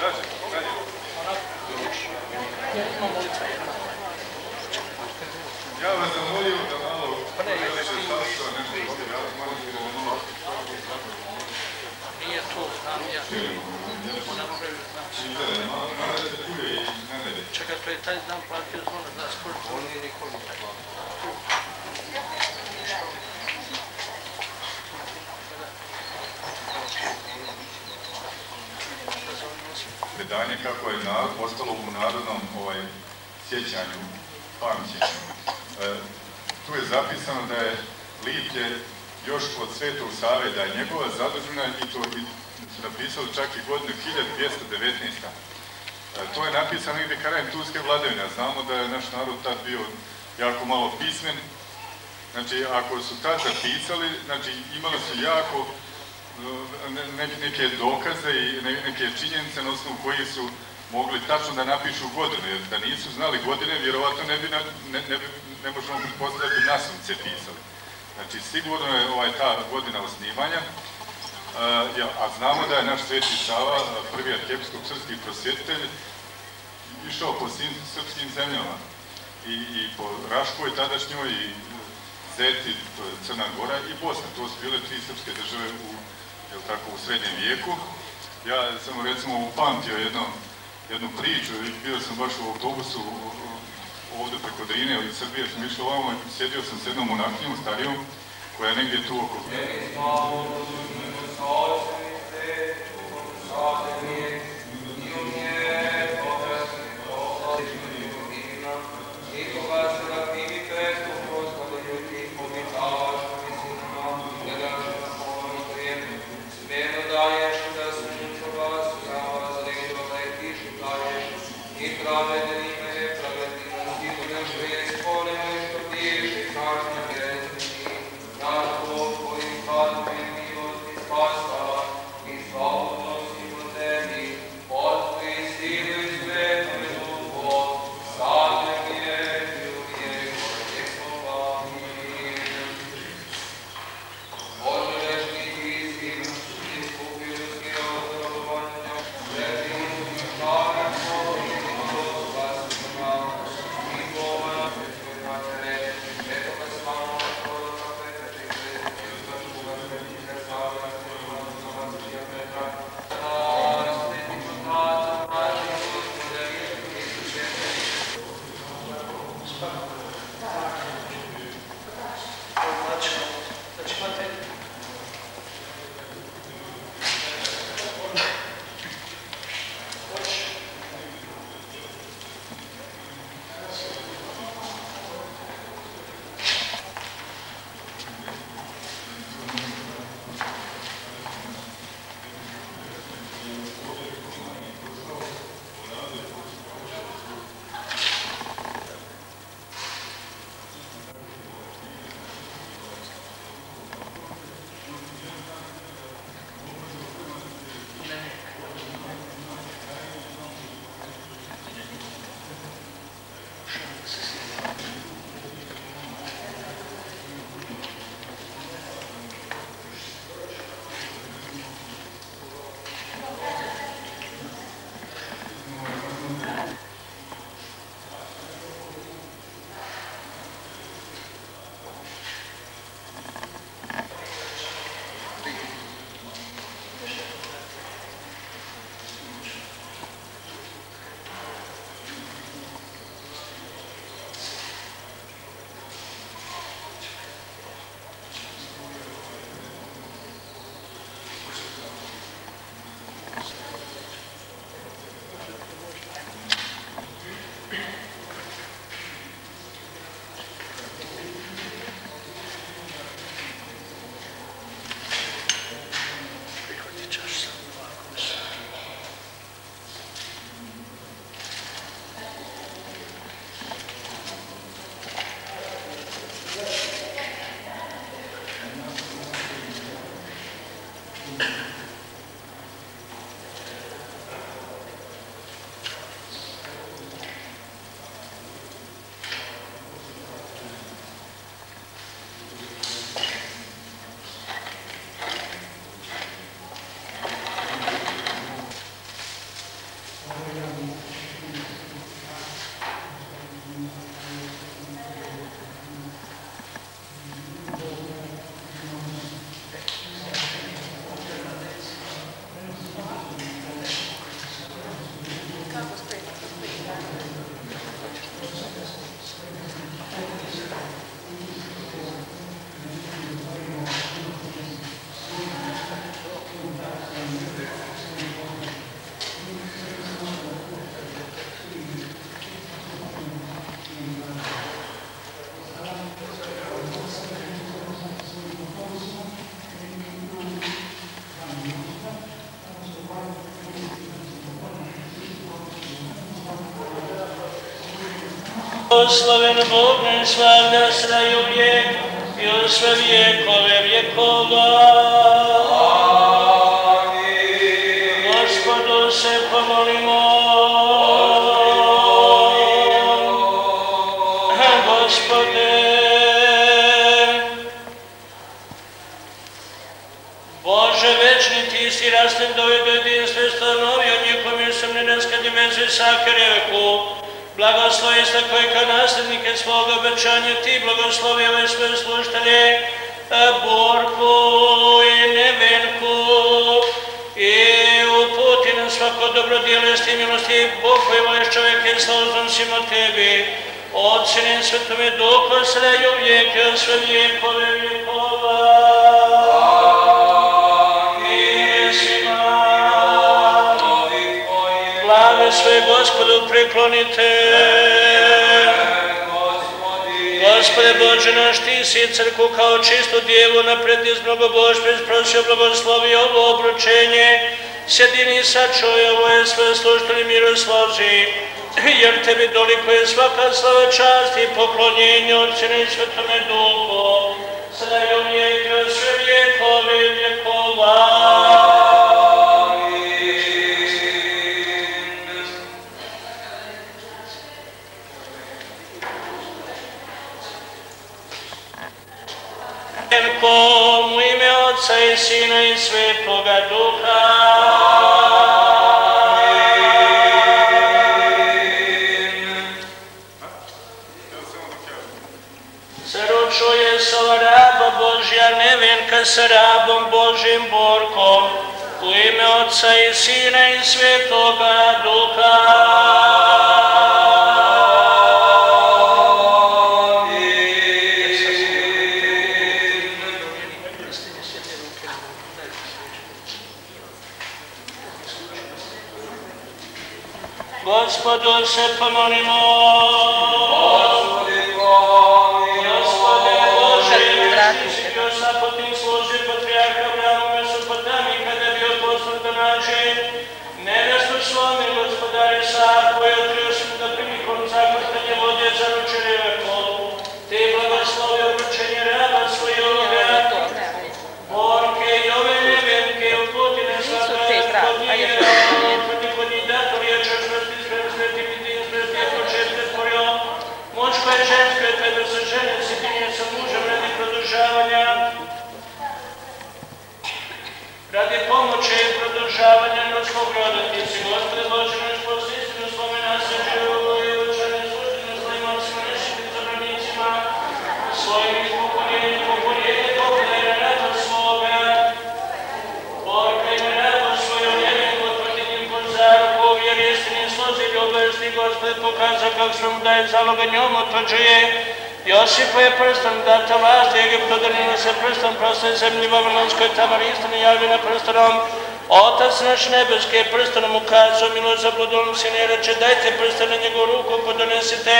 Ja vas zamolio da malo... Nije to, znam ja. Čekaj, to je taj dan platio zvona, da skoro. On nije nikoli. Predanje kako je ostalo u narodnom sjećanju, pamćenju. Tu je zapisano da je Liplje još od Svetog Save, da je njegova zadužbina i to su napisali čak i godinu 1219. To je napisano negdje krajem turske vladavine. Znamo da je naš narod tad bio jako malo pismen. Znači, ako su tad zapisali, znači imali su jako neke dokaze i neke činjenice na osnovu koji su mogli tačno da napišu godinu, jer da nisu znali godine, vjerovatno ne možemo postaviti nasumce pisali. Znači, sigurno je ta godina osnivanja, a znamo da je naš Sveti Sava, prvi arhijepiskop srpski prosvjetitelj, išao po svim srpskim zemljama i po Raškoj tadašnjoj, i Zeti, to je Crna Gora, i Bosna. To su bile 3 srpske države u srednjem vijeku. Ja sam recimo upamtio jednu priču, bio sam baš u autobusu ovdje preko Drine iz Srbije, sam išao ovamo i sjedio sam s jednom monahijom starijom koja je negdje tu oko... Slaven Bog naš slavlja sraju vijek i u sve vijekove vjekova. Amin. Gospodu se pomolimo. Gospode, Bože večni, ti si rastem doveo do jedinstva i stanovio njihovom mjestom nebeske dimenzije svake reku. Blagoslovi ste koji kao nasljednike svog obećanja ti blagoslovi ove svoje sluštelje, Borku i Nevenku i uputi na svako dobro djelo i sti milosti Bog koji voliš čovjeke sa uznosimo tebi. Odsine Svetome Duhu sada i uvijek i sve vijekove vjekova. Amin. Glave svoje Gospodu priklonite. Gospode Bože naš, ti si crkvu kao čistu djevu napred iz mnogobožbe prosio blagoslovi ovo obručenje. Sjedini sačuje ovo je sve slušteni mirosloži. Jer tebi dolikuje svaka slava, čast i poklonjenje Otcine i Svetome Duhu, sada i uvijek i od sve vjekove vjekova. Amin. U ime Otca i Sina i Svetoga Duha. Čuje se ova raba Božja Nevenka sa rabom Božjim Borkom, u ime Otca i Sina i Svetoga Duha. Gospodu se pomolimo. Zapotnik služi patrijarha Abrahama Mesopotamika da bio poslan da nađe nevestu svome gospodare Saha koji otkrio sam da prilikom zakrstanja vode zaručene reko. Te blagoslovi obručenje raba svojoga, Borke i ove Nevenke uputi na svaka godinjera, uputi kod njih dato riječ o čvrsti sveti biti sveti je početke stvorio. Muško je žensko je kada se žene sjedinje sa mužem radi produžavanja. Radi pomoći i produžavanja ljudskog roda, ti si Gospode Bože naš posle istinu svome nasljeđe i učene službeno svojim ocima nešiti zabranicima, svojim ispokoljenjem pogledaj na radost svoga. Borka i na radost svoju Nevenku otvrdi njim pod zaruku, jer istini slozi ljubavesti Gospode pokaza kako se mu daje zaloga njom otvrđuje. Josipu je prstom data vlast, Egiptu danila se prstom prostoj zemlji Vavilonskoj, Tamar istini javi na prstonom. Otac naš nebeski je prstonom ukazao milost za bludolom sine, reče dajte prstom na njegovu ruku ko donesite.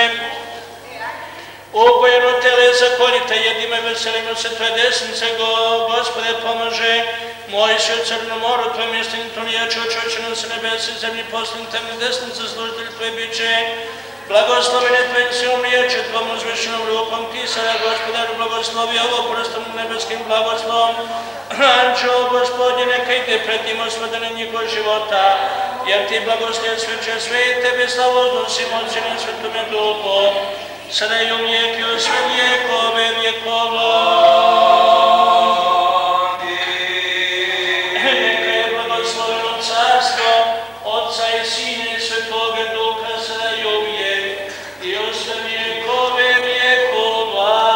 Ubojeno tele zakoljite, jedimo i veselimo se tvoje desnice, Gospode pomože. Moj si u Crnom moru, tvoj mjestin to lijače očočeno se nebesi zemlji posljednim temni desnice, služitelj tvoje biće. Blagoslovene tvojim silom riječi, tvojom uzvišenom rukom ti sada, Gospodaru, blagoslovi ovo prstom nebeskim blagoslovom. Anđeo, Gospodje, neka ide pred njim osvodane njihov života, jer ti blagoslov sveće sve i tebi slavu odnosimo Otcine Svetome Duhu, sada i uvijek i u sve vjekove vjekova. Neka je blagosloveno carstvo Otca i Sina i Svetoga Duha, sada i uvijek i u sve vjekove vjekova.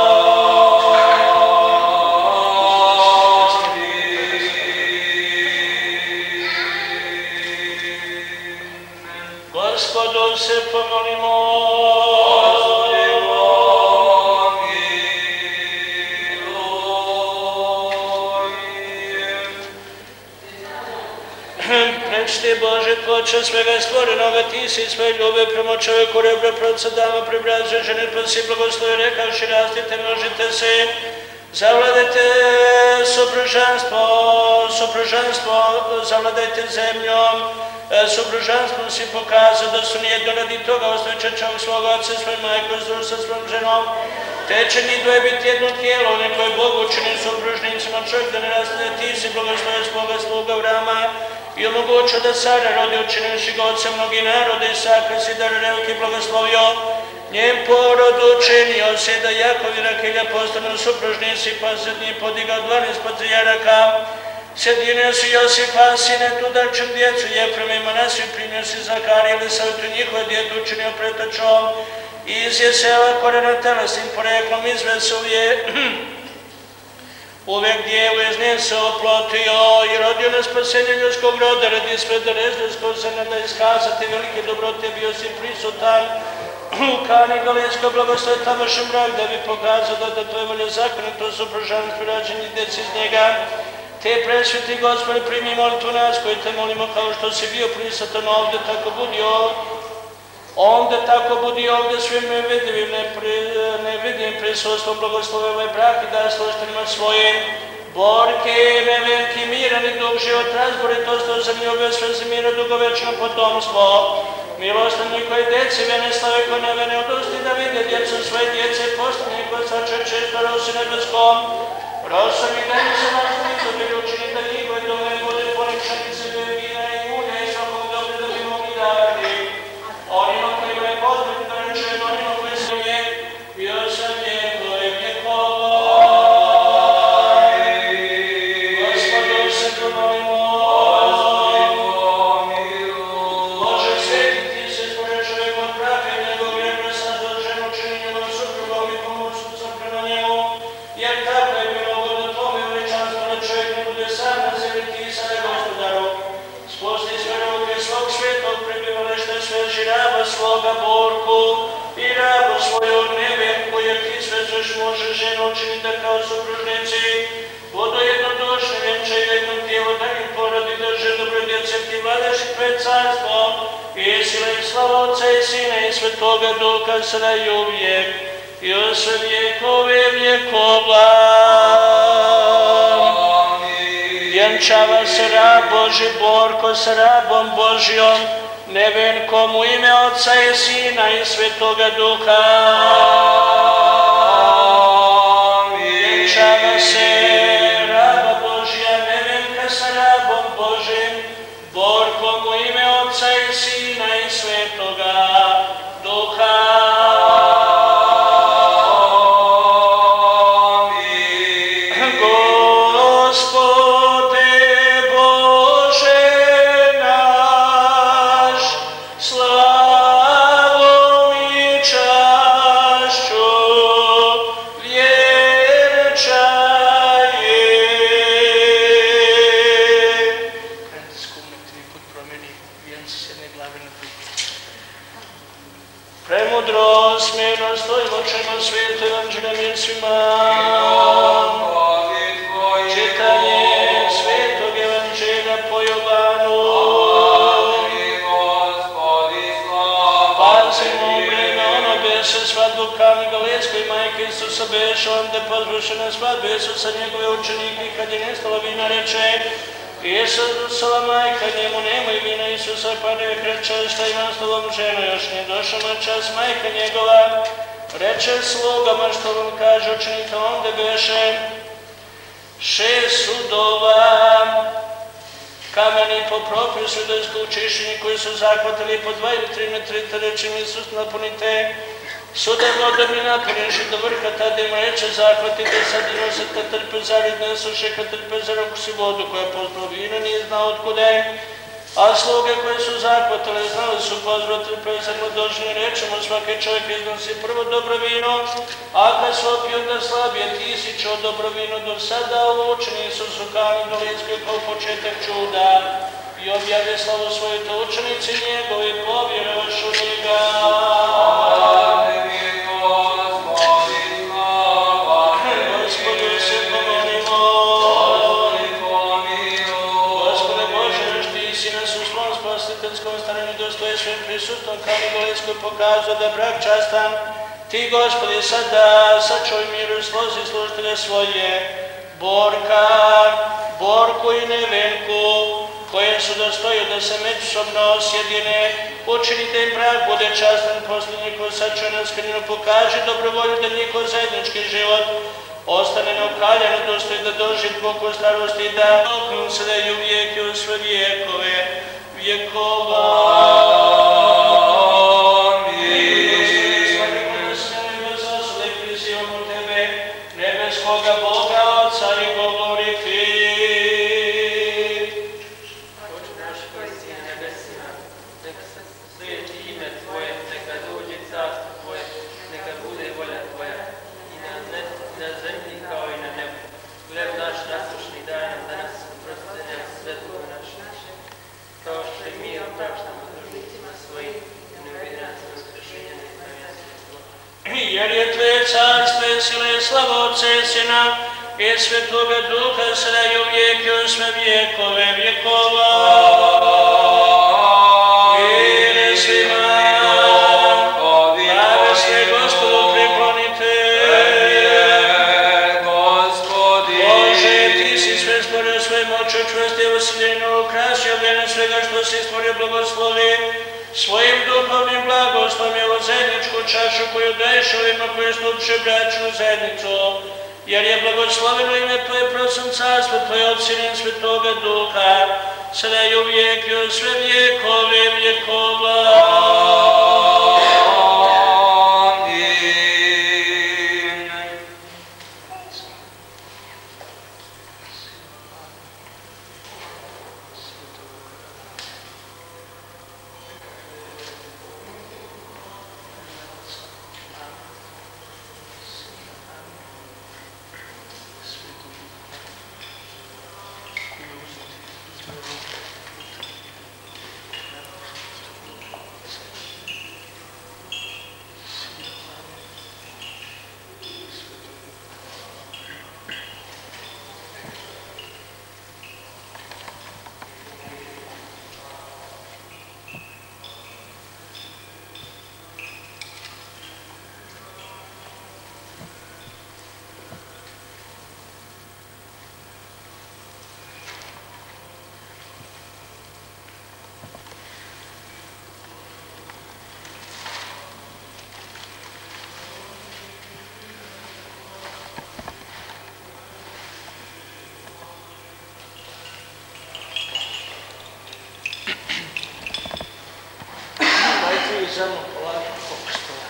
Gospodu se pomolimo. Prečti Bože, Tvoče svega stvorenoga, ti si svoje ljube prema čovjeku rebra proca dama prebraze žene, pa si blagoslovi rekavši rastite, množite se. Zavladajte supružanstvo, zavladajte zemljom, supružanstvom si pokazao da su nijedno radi toga ostaviće čovjek svoga oca, svoju majku, združ sa svojom ženom, te će ni dvoje biti jedno tijelo, neko je Bog učinio supružnicima, čovjek da ne rastane, ti si blagoslovio svoga sluga Avrama i omogućio da Sara rodi učinivši ga oca mnogi narode, Isaka si dar Revke blagoslovio, njen porod učinio se da Jakov i Rahelja postanu supružnici, pa se od njih podigao 12 patrijaraka. Sjedinio si Josipa, sine tudarčeg djecu, Jefrema i Manasiju, primio si Zaharija, ili savjetu njihove djetu učinio pretočom. Iz Jeseva korena telesnim poreklom izvesu je uvek djevu iz nje se oplotio i rodio na spasenje ljudskog roda, radi sve da rezljskog se ne da iskazati velike dobrote, bio si prisutan u Kani Galilejskoj blagoslovi tamošnji brak, da bi pokazao da tvoje volje zakonito supružanstvo rađeni djeci iz njega. Te presveti Gospodи, primi molitvu nas koji te molimo kao što si bio prisutan ovdje, tako budi onda tako budi ovdje svim nevidljivim prisustvom blagoslove ovaj brak i daj sluštenima svojim. Borke, neveliki, miran i dug život, razboritost, uzemljive, sve zemira, dugovečno potomstvo. Milostivni koji djeci vene slave, koji ne vene odosti da vide djecu svoje djece, postane koji svače često rosi nebeskom. Rosovi da im se važno izobili učini da njihove dome bude polepšani sebe vina i ulja i svakog dobre da bi mogli davati. Onima koji imaju potrebu da rečeno, onima koji su vijek, bio sam vjekove vjekova. Gospodu se pomolimo. Bože, sveti ti se stvore čovjek od praha i njegov vjerno sad od ženu čini njegovom suprugom i pomoću sam prema njemu, jer tako je bilo ugodno tome veličanstvo da čovjek ne bude sam na zemlji ti sada Gospodaru. Spusti sve ruke svog svetog prebivališta sveži raba svoga Borku i rabu svoju Nevenku, jer ti svežeš može ženu učiniti da kao supružnici budu jednodušni, vjenče i jednom tijelu da im porodi drže dobro djece, ti vladaš i pred carstvom i sila i slava Otca i Sina i Svetoga Duha sada i uvijek i u sve vjekove vjekova. Vjenčava se rab Boži Borko sa rabom Božjom, Nevenkom u ime Otca i Sina i Svetoga Duha. Vjenčava se raba Božja, Nevenka sa rabom Božim, Borkom u ime Otca i Sina i Svetoga Duha. Premudro, smjerno stojimo očima svijeta evanđelja mir svima. Čitanje svetog evanđelja po Jovanu. Pazimo u vreme ono beše svadbu u Kani Galilejskoj majke Isusa beše, onda pozvršena svadba Isusa njegove učenike, kad je nestalo vina reče Isusova majka njemu nemoj vina, Isusa pa ne reče šta imam s tobom ženo, još nije došao na čas majka njegova. Reče slugama što vam kaže učenika, onda beše 6 sudova, kameni po propisu da iskučišćeni koji su zahvatili po 2 ili 3 metra, reče mi Isus napunite. Suda vodom i napuniš do vrha, tada im reče zahvatite sad i nosite trpezari, ne suše kad trpezar okusi vodu koja pozvao vino, nije znao otkuda je. A sluge koje su zahvatile znali su pozvao trpezarno došli, rečemo svaki čovjek iznosi prvo dobro vino, a kad su opio da slabije, ti si čuo dobro vino do sada, učeni su u Kani Galilejskoj kao početak čuda i objave slavu svoju to učenici njegovi, povjerovaš u njega. Spasiteljskom staranju dostoje svim prisutnom Kani Galilejskoj pokazao da brak častan Ti, Gospodi, sada sačuvaj miru slozi služitelje svoje, Borku i Nevenku, koje su dostoju da se međusobno sjedine, učinite im brak, bude častan, posle njihov sačuvaj na skrninu, pokaži dobrovolju da njihov zajednički život ostane neokaljano, dostoj da doživ Bogu starosti, da oknu se da i uvijek i u sve vijekove vjekova. Nebeskoga Boga, Otca i govoriti. Oče naš koji si na nebesima, neka se sveti ime Tvoje, neka dođe carstvo Tvoje, neka bude volja Tvoja i na zemlji kao i na nebu. Hljeb naš nasušni daj nam danas, oprosti nam sve dugove naše, kao što i mi opraštamo dužnicima svojim, i ne uvedi nas u iskušenje, nego nam zlo. Jer je Tvoje carstvo i sila i slava Otca i Sina i Svetoga Duha, sada i uvijek i u sve vjekove vjekova. Mire svima, glave sve Gospodu priklonite. Bože, Ti si sve stvorio svojim oču, čvrsti vasiljenju, ukrasio vjerne svega što si stvorio, blagoslovi svojim duhovnim blagoslovom i ovu zajedničku čašu koju daješ ovima koji stupiše bračnu zajednicu, jer je blagosloveno ime Tvoje, prosim carstvo Tvoje od Sina Svetoga Duha, sada i uvijek i u sve vjekove vjekova. Samo polako postoja.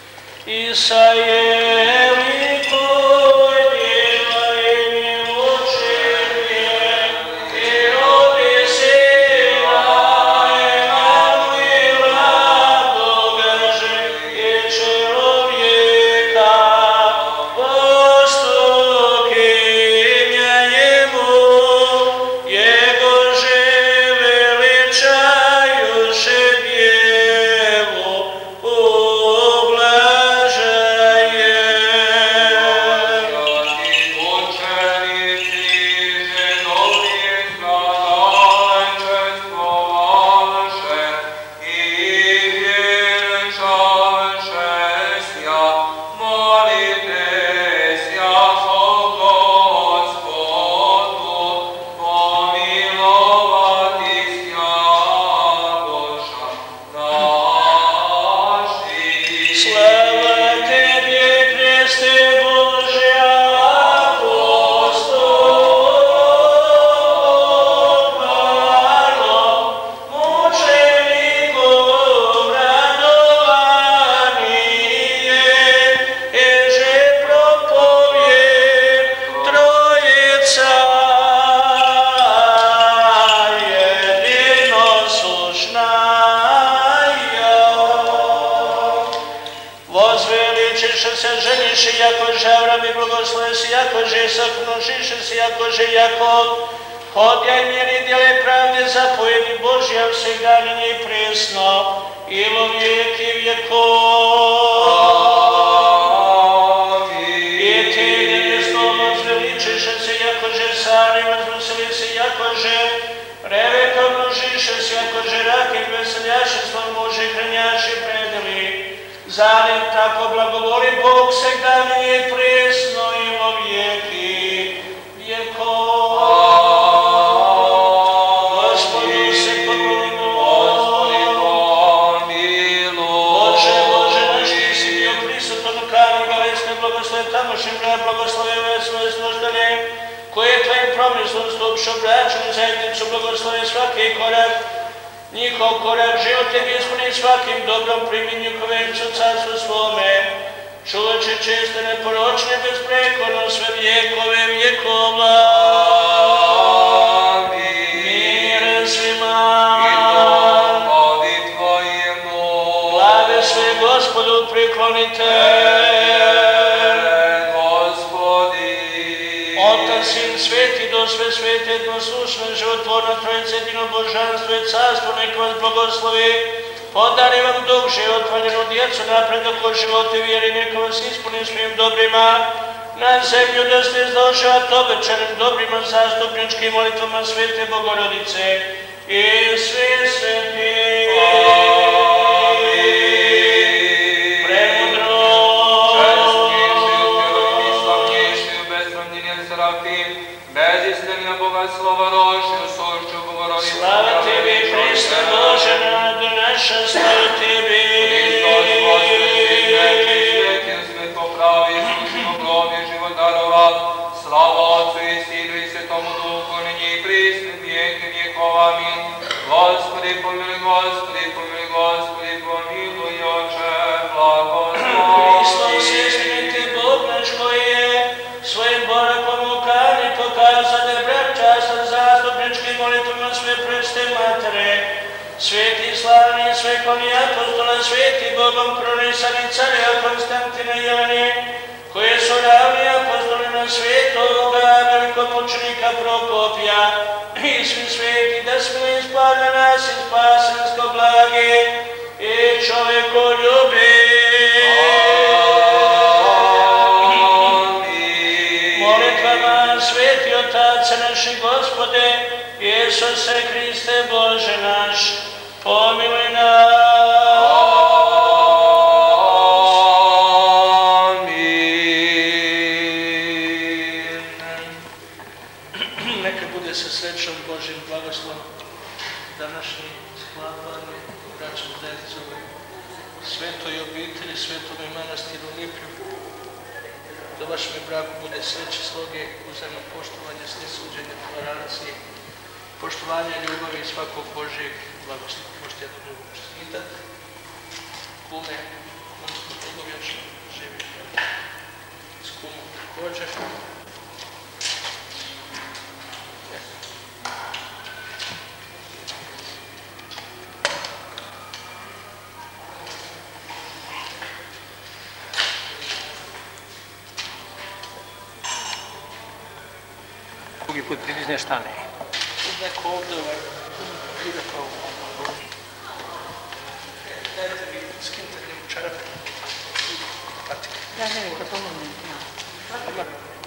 Isaije koji djela i miločenje i rodi sina Emanuila dogaže i čelovjeka postokinja njemu jegože veličajuše jakože Avram i blagosloven si, jakože Isak množiše si, jakože Jakov, hodjaj mjeri djele pravde, zapovjedi Božja vsega nje i presno, i lo vijeki vjekov. I ti nevjestom zveličeše se, jakože Sari razveseli se, jakože Reveka množiše si, jakože Rahel veseljaše svoj muže hranjaše predeli. Zanim tako blagovoli Bog segda nije presno i o vijeki vjekova. Gospodu se pomilujmo. Bože, Bože, naš ti si bio prisutan u Kani Galilejske, blagoslove tamošnjim grad, blagoslove ove svoje služitelje, koje je tvojim promislom stupšo braćnu zajednicu, blagoslove svaki korak, njihov korak život tebi ispuni svakim dobrom, primi njihove u carstvu svome, čuvaće česte, neporočne, bezprekorno sve vjekove vjekova. Mir svima. Glave sve Gospodu priklonite. Otac, Sin, Sveti, do sve svete, jednoslušno, životvorno, trojice, jedino božanstvo i carstvo, nek vas blagoslovi. Podari vam duh životvoljenu djecu, napredak o živote vjeri, neka vas ispuni svim dobrima. Na zemlju da ste izdošavati obećanim dobrima zastupničkim molitvama Svete Bogorodice i svi sveti. Slava Rošću, Sošću, Bogorodicu, slava tebi, Hriste Bože, nadu naša, slava tebi. Hristos, Gospodi, neči, svetim, sveto pravi, služimo globi, život darova, slava Otcu i Sinu i Svetomu Duhu, nyní i prisne, vijeke vjekova, amin. Gospodi, pomiluj, Gospodi, pomiluj, Gospodi, pomiluj, Oče, blagoslov. Hristos, istinite Bog naš koji je svojim borakom u Kani pokazao da je brat častan zastupničkim molitvama sve preste matere, sveti slavni svekovni apostola, sveti Bogom pronisani careva Konstantina i Jelene, koje su ravni apostolima svetoga velikomučenika Prokopija i svi sveti da smo ispadne nas i spasensko blage i čovekoljubi. Molitvama sveti Otace naši Gospode, Isuse Hriste Bože naš, pomiluj nas. Neka bude sa srećom Božim blagoslovom današnji sklapanje bračnog zajednice svetoj obitelji, svetome manastiru Liplju. Da vašem braku bude sreće, sloge, uzajamno poštovanje, snesuđenje, tolerancije, poštovanje ljubavi i svakog Božijeg blagoslova. Možete jedno drugo čestitati. Kume, odnosno dugovječno živi s kumom također. Drugi put pritisne štane. Neko ovdje ide kao dajte mi skinite njemu čarape i patike. Ja ne vidim, kod pomogne.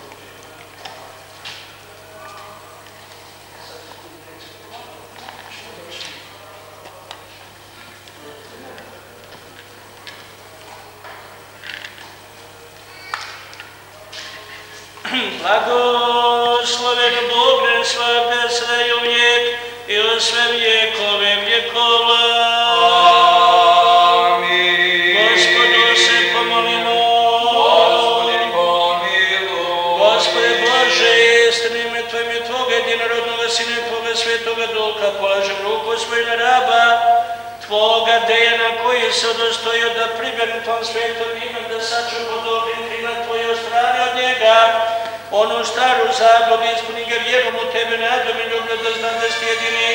Blagosloven Bog ne svakda sada i uvijek i u sve vjekove vjekova. Amin. Gospodu se pomolimo. Gospodin pomiluj. Gospode Bože, istinem je Tvojim i Tvoga jedinorodnoga Sina i Tvoga Svetoga Duha, polažem ruku svoju na raba Tvoga Dejana koji se udostojio da pribjegnu Tvom svetom imenu, da sačuva pod dobrim krilom Tvoje od strane od njega. Onu staru zabludu ispuni ga vjerom u Tebe, nadom i ljubav da znam da si jedini.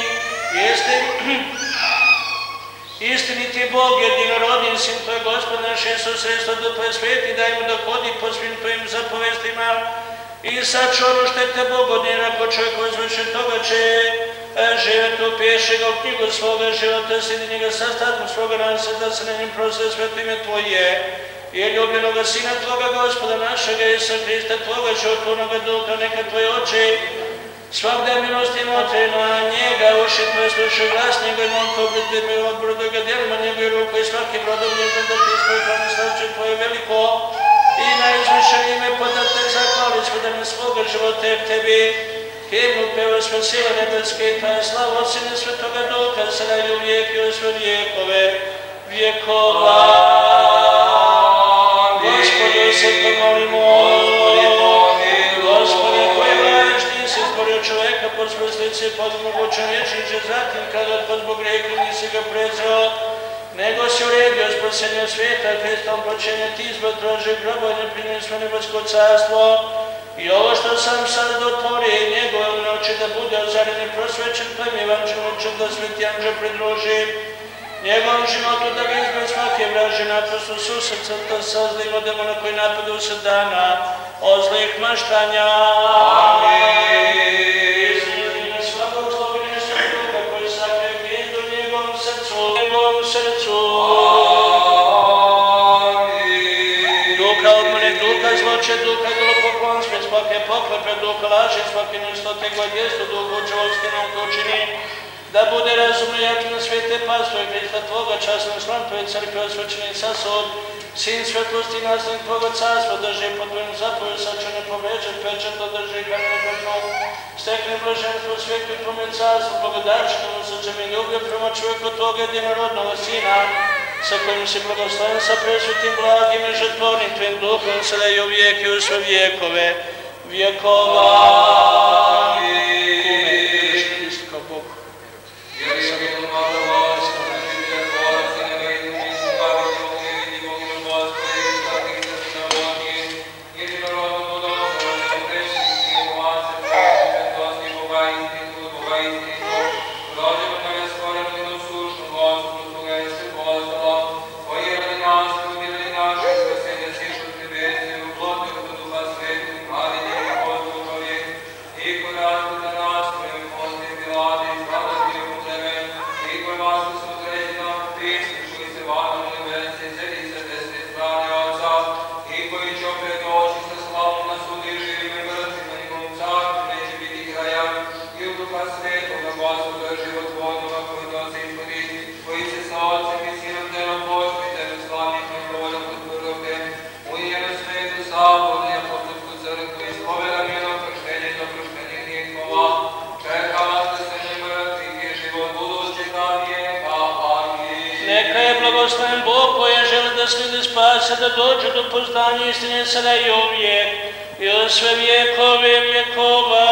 Istiniti Bog, jedinorodni Sin Tvoj Gospod naš Isus, sredstvo do Tvoje sveti, daj mu da hodi po svim Tvojim zapovestima i sačuva štete Bogodnije, ako čovjek uzvrši toga će živjeti upiješi ga u knjigu svoga života, sidi njega sastavnom svoga nasa, da se na njim prosle sveto ime Tvoje. I ljubljenoga Sina Tvoga Gospoda našega Isusa Hrista, Tvoga životvornoga Duha, neka Tvoje oči svakda milosti motre na njega, uši Tvoje slušaju glas njega i mom to obredbe odbor da ga djelima njega i koji svakim rodom njegom da ti ispoljkane slavče Tvoje veliko i najizvišenije ime podate zahvali Gospodine svoga života i Tebi. Himnu peva sve sile nebeske i Tvoja slava od Sine Svetoga Duha, sada i uvijek i u sve vijekove vjekova. Gospodu se pomolimo. Gospode, koji vladaš, ti si stvorio čoveka po svoj slici, pod mogućem vječniče, zatim kada pod zbog grijeha nisi ga prezreo, nego si uredio spasenje svijeta, Hristom počinje ti izbog drože groba i ne prineslo nebesko carstvo. I ovo što sam sad otvorio njegove noći da bude ozaren i prosvećen, pa mi evanđelom da sveti anđel pridruži. Njegovom životu da ga izbog svake vraže naprosto susrca, da sa zlim demona koji napadu se dana od zlih maštanja. Amin. Izmjeni svakog slobine Svetoga koji sakrije gnjezdu u njegovom srcu. Amin. Duha odmone, duha zloče, duha idolopoklonstva, svake poklepe, duha laži, svake nestote godjestu, duha učevolske nam to čini. Da bude razumno jaki na svete pastve Hrista Tvoga, časno slan Tvoje crkve, osvećeni sasod, Sin svjetlosti i nasljednik Tvoga carstva, drži pod Tvojim zapoju, sačune povređen, pečat, održi kamene pečom, stekne blaženstvo svijetu i Tvome carstvo, blagodačnom srcem i ljublje prema čovjeku Tvoga jedinorodnog Sina, sa kojim si blagosloven sa presvetim blagim i žrtvornim Tvojim duhom, sada i uvijek i u sve vijekove vjekova. Blagosloven Bog koji želi da slijede spase, da dođe do poznanja istine sada i uvijek i u sve vjekove vjekova.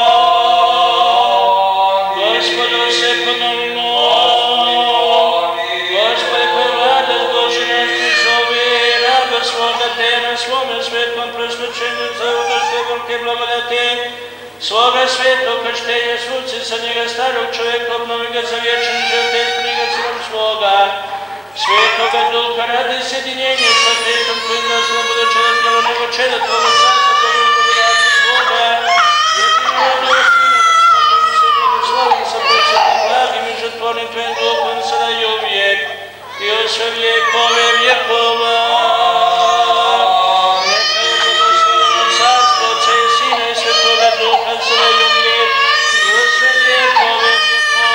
Gospodu se pomolimo. Gospode koji vlada Boži nas zove, raba svoga te na svome svetom prosvećenju za Stegom te blagodate, svoga svetog krštenja svuci sa njega starog čovjeka, obnovi ga za vječni život, ispuni ga silom svoga Svetoga Duha radi sjedinjenje sa Hristom Tvojim da se ne bude čeda tijelo nego čeda Tvoga carstva, Tvojim pogodati svoga jedinorodnog Sina, sa kojim se blagoslavim sa presvetim blagim i žrtvornim Tvojim Duhom sada i uvijek i u sve vjekove vjekova. Neka je blagosloveno carstvo Otca i Sina i Svetoga Duha sada i uvijek i u sve vjekove vjekova.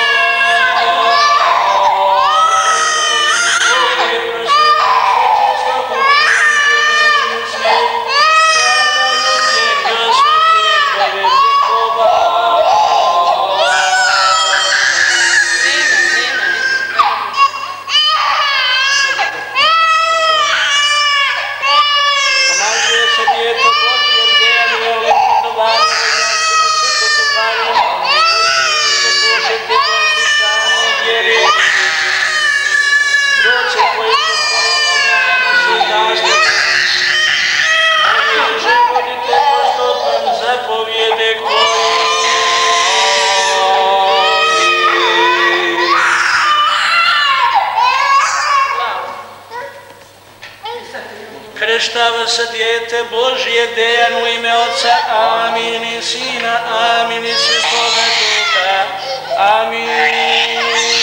Krštava se dijete Božje Dejan u ime Otca, amin, i Sina, amin, i Svetoga Duha, amin.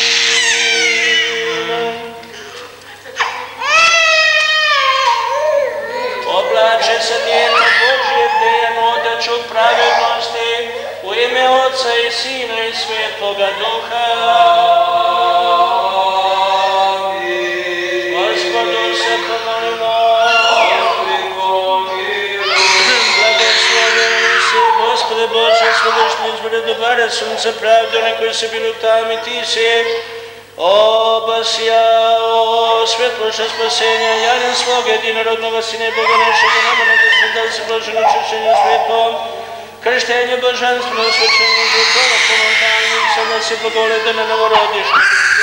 Oblače se dijete Božje Dejan u odeću pravednosti u ime Otca i Sina i Svetoga Duha. Gospode, dobara sunca pravde, one koji su bili u tami, ti si obasjao svetloša spasenja, javljen svog jedinorodnog Sina i Boga našega, nama nadasno da se blaženo očišćenje svetom, krštenje božanstveno osvećenje životova pomožanica, da se blagogleda na novorodište,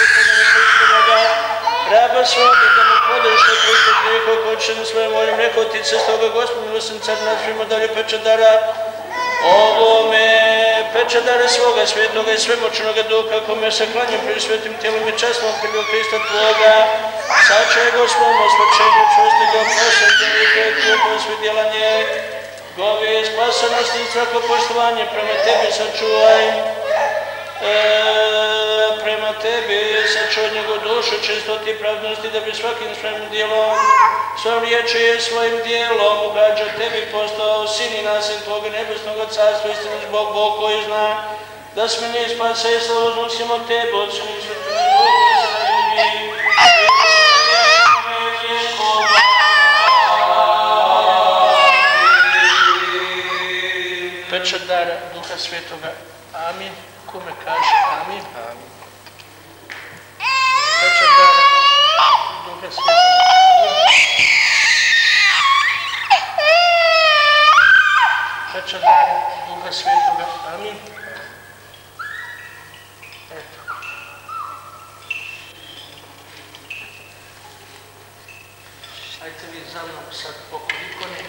raba svoga, da mu podeš na prosto greho, koče na svojom voljom, rekao ti se stoga, Gospod, milostim car nas svima dalje pečadara, ovome pečadara svoga svetoga i svemoćnoga duha, kome se klanjem pri svetim tijelom i častvom krvju Hrista Tvoga, sačaj Gospodom osvećenju čusti ga posveđa i grehu posvedjelanje, govi spasanosti i svako poštovanje prema Tebi sačuvaj, prema Tebi sačuvaj njegovu dušu, čistoti i pravdnosti, da bi svakim svojim dijelom, svojom riječi i svojim dijelom ugađa Tebi postao sin i nasin Tvoga nebesnog carstva, istiniš Bog, Bog koji zna da smeni spasa i slavu uznosimo Tebi, Otcu i Svetom Duhu, pečat dara Duha Svetoga. Amin. Kome kaže amin? Amin. Pečat dara Duha Svetoga. Pečat dara Duha Svetoga. Amin. Eto. Ajte vi za mnom sad oko ikone.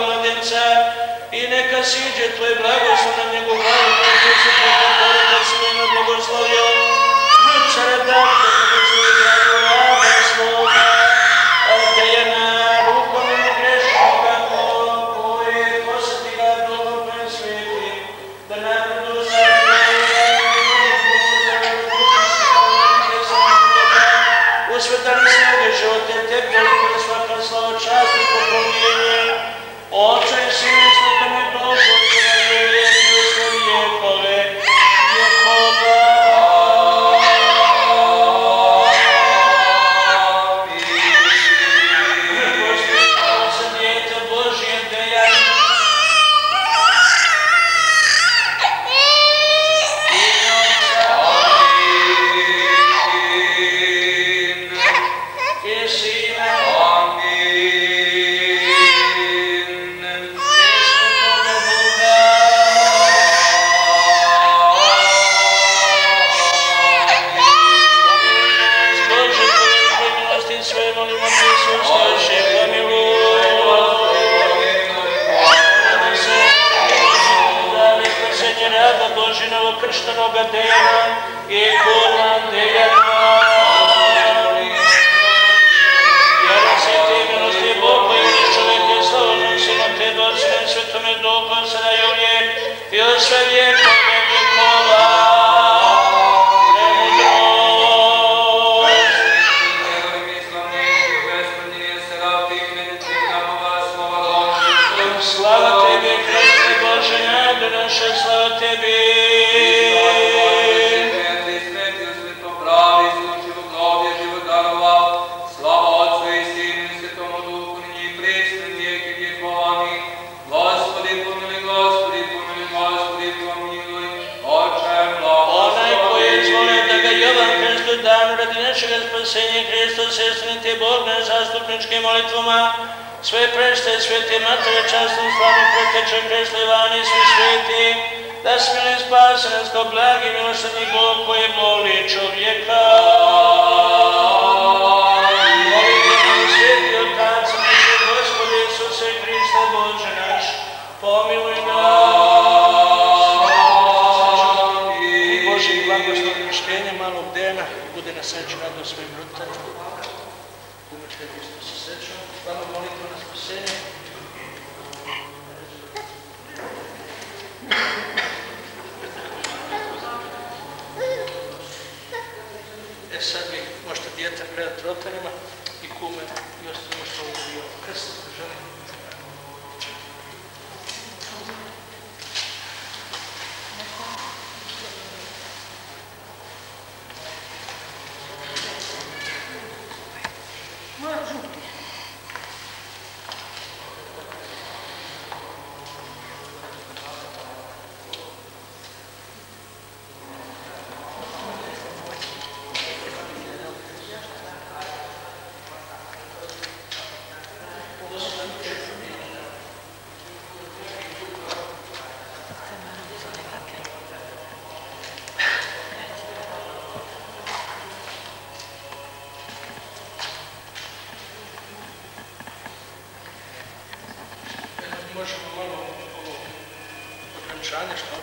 I neka siđe tvoje blagoslov na njegov glavu, kao što se preko molimo te, Isus, naše, pomiluj. Rada Božinovo krštenoga Dejana i Kula Dejana. Jara se te milosti Bog koji je čovjek je slovom Sinom te docinem Svetome Duhu sada i uvijek i od sve vijekove vjekova. Slava tebi, Hriste Bože, nade naše, slava tebi. Slava Otcu i Sinu i Svetomu Duhu, nyní i priječno i vijeke vjekovami. Gospodi pomiluj, Gospodi pomiluj, Gospodi pomiluj, Oče blagoslovi. Onaj koji je izvolio da ga Jovan Krstu danu radi našega spasenja Hrista sestrinite Bog na zastupničkim molitvama, sve prešte, svete matere, častom slavu preteče preslivani, svi sveti, da smili spase nas kao blagi milosrdni Bog koji voli čovjeka. Molite nam sveti Otac naše, Gospodi Isuse Hrista Bože naš, pomiluj nas. I Božih blagoslov mišljenja malog Dejana bude na sreću rado svojim roditeljima. Umrte Hristosu srećom, slava molitvu na spasenje. Sad vi možete dijete predati roditeljima i kume i ostalo što ovdje bio krst, želim. Možemo malo ovo ograničanje što?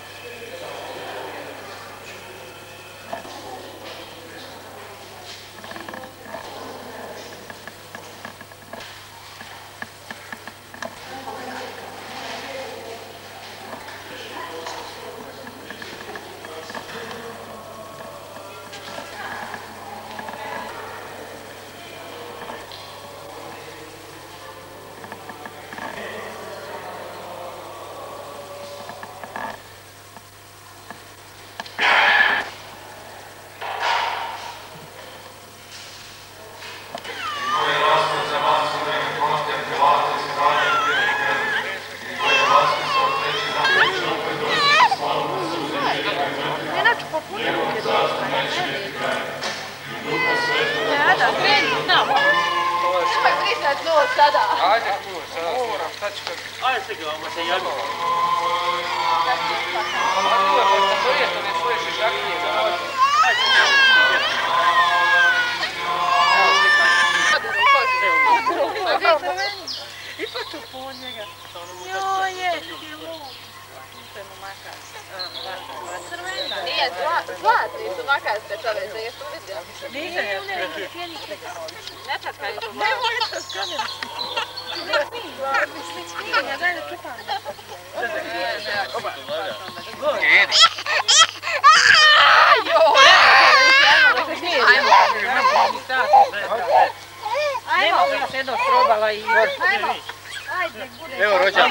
Ajde, sada, šta ću kako? Ajde se ga, ovo se javi. A tu je, možda to je, to ne svoje šišaknije za ovo. Ajde se ga, I pa tu po njega. Joj, je, Nije, zlatni su makarske čoveče, jesu vidio? nisam ja Ne čekaj, nemoj to s kamerom. Ja daj da čupam. Ajmo, ja se jednog probala i... Ajde, bude. Evo rođak,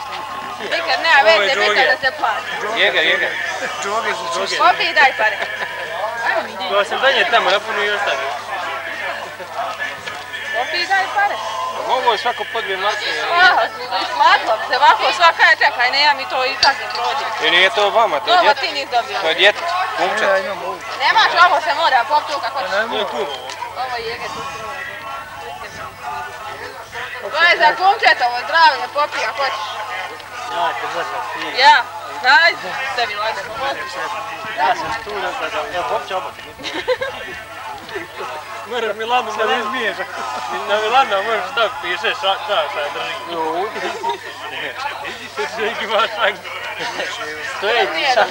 Nikad nema veze, nikad da se plati. Jeger. Popij, daj pare. To sam donije tamo, napunu i ostavio. Popij, daj pare. Mogu svako po 2 marke. Isplatilo bi se ovako svaka je čekaj, ne ja mi to i tako prođe. I nije to vama, to je Ovo djeto. ti nis dobio. To je djeto, kumčet. Nemaš, ovo se mora popiju kako ćeš. Nije kum. Ovo je jeger, tu se mora. To je za kumčetovo zdravlje, popij ako ćeš. Ja, te zašao ti. Ja, ajde, tebi lajde, pomozi. Ja sam student, evo popće obok. Moraš Milano, sad izmiješ. Na Milano možeš tako pišeš, šta drži. Neki imaš šak. Stojeći šak.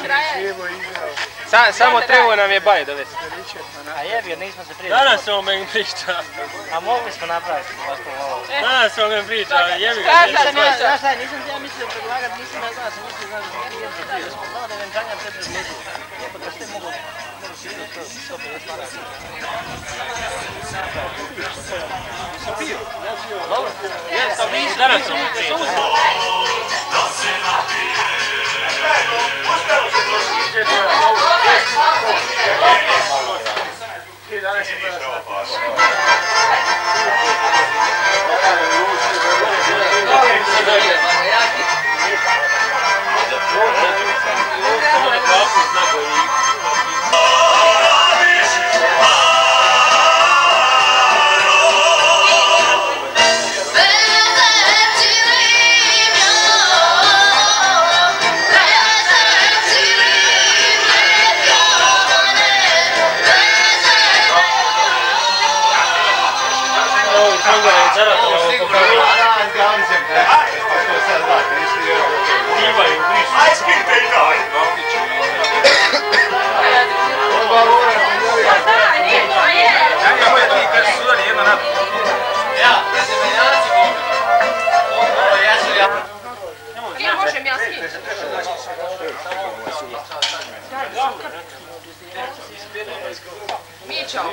Samo trebu nam je baj dovesti. A jebi, nismo se prije... Danas on meni priča. A mogli smo napraviti ovako ovo. Danas on meni priča, jebi ga. Znaš šta, nisam ti ja mislio predlagat, nisam ja znao, sam mislio da smo znao da je venčanja te predložio. Jebate ste mogu sviđati 150 maraka. Nisam pio. Dobro. Jesam, nisi danas on meni priča. Mićo.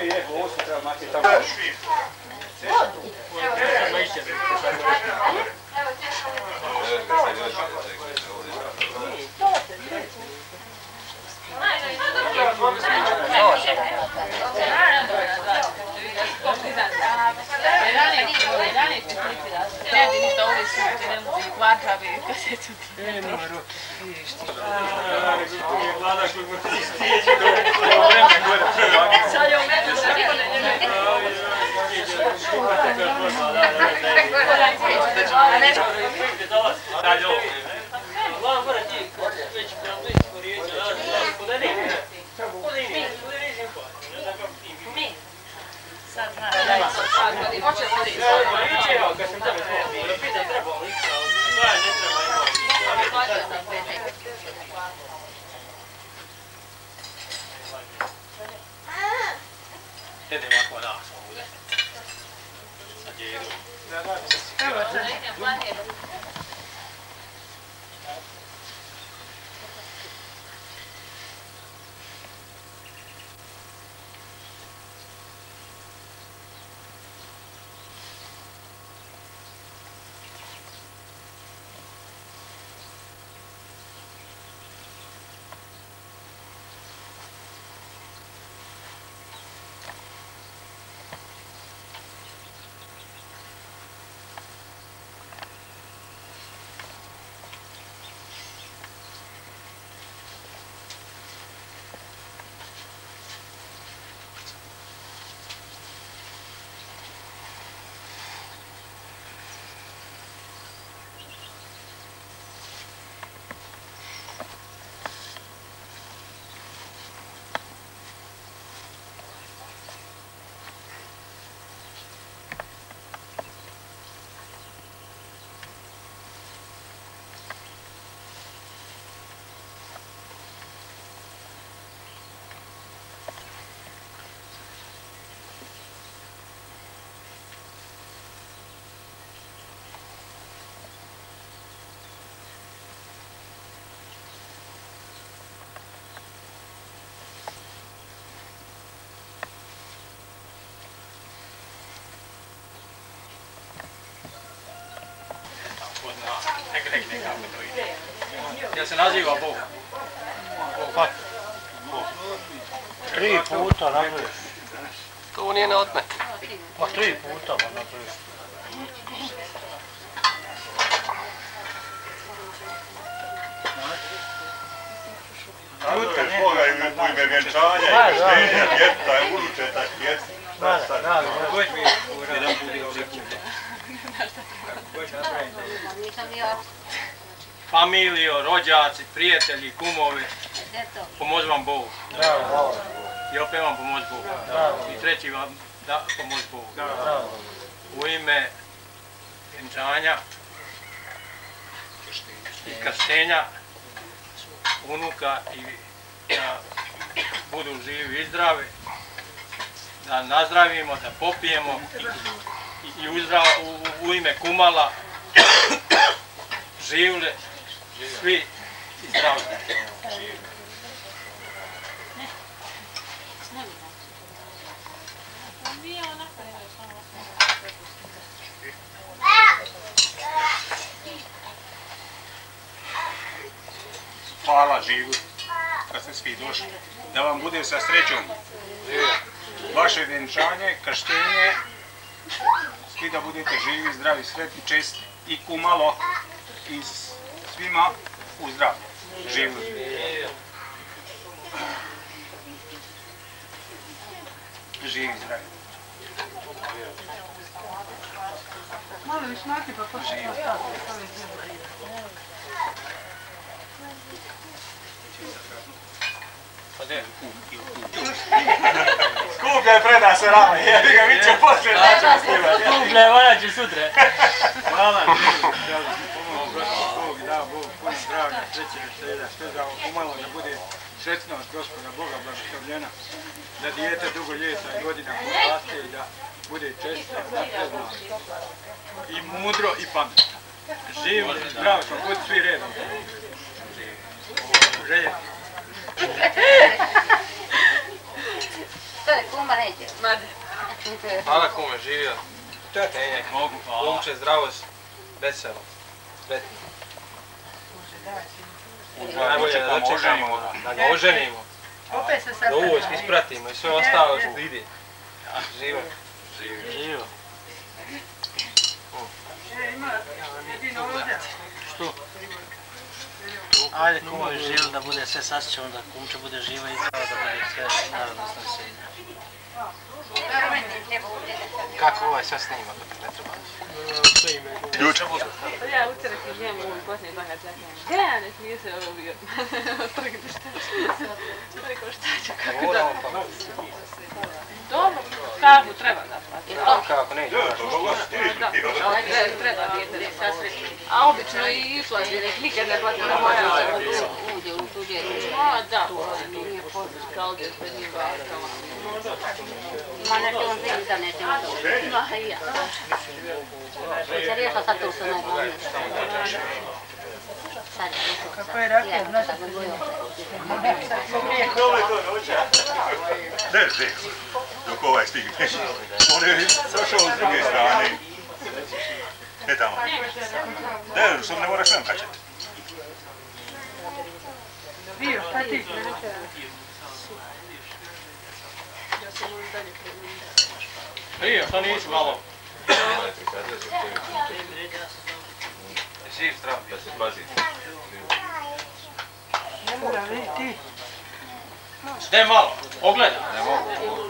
tek nekako to ide. Jel se naziva Bog? Pa, 3 puta napraviš. To nije na otme. Pa 3 puta napraviš. Raduješ Boga u ime vjenčanja i krštenja djeteta, unučeta djeteta. Jedan put je ovdje kuće. Familijo, rođaci, prijatelji, kumovi, pomoz vam Bog. I opet vam pomoz Bog. I treći vam da pomoz Bog. U ime vjenčanja i krštenja unuka i da budu živi i zdravi, da nazdravimo, da popijemo i u ime kumala živle svi i zdravi. Hvala živu, kad ste svi došli, da vam bude sa srećom vaše vjenčanje, krštenje, svi da budete živi, zdravi, sretni, česti i kumalo i svima u zdravlju. Živu. Živi, zdravi. Malo mi šmaki pa početi Skuplja je preda se rama, jebi ga, mi ćemo poslije način snimati. Skuplja je, valja ću sutra. Hvala, Bog da, Bog puno zdravlja, sreće, veselja, sve da umalo da bude sretno od Gospoda Boga blagoslovljena, da dijete dugo ljeta i godina poraste i da bude često, napredno i mudro i pametno. Živo, zdravo smo, budi svi redom. Želje. To je kuma neće. Hvala kume, živio. Tenjak, momče, zdravost, veselo, sretno. Najbolje da dočekamo, da ga oženimo, da uvojsk ispratimo i sve ostalo što ide. Živo. Živo. Što? Ajde kumovi živjeli da bude sve sasjećeno, da kumče bude živa i zdrava, da bude sve narodnosno veselje. Kako ovaj sve snima, ne treba? Ključ. Ja utorak idem u posljednji dan kad čekam. Dejanes nije se ovo bio. Trgnište. Rekao šta ću, kako da... Dobro, kafu treba da plati. Kako ne? Da, treba dijete sasvim. A obično i izlazi, nikad ne plati na moja uđe u tuđe. A da, nije poznaš kao da je pred njim bakama. Ma neke on vidi da nećemo to. Ma i ja. Se riješa sad tu što najglavnije. Kako je rekao, znaš što je Drži, dok ovaj stigne. On je sašao s druge strane. Ne tamo. Drži, samo ne moraš nam kačati. bio, šta ti? Prije, što nisi malo? Živ zdrav, da se pazi. Ne mora vidjeti. Daj malo, pogledaj. Ne mogu.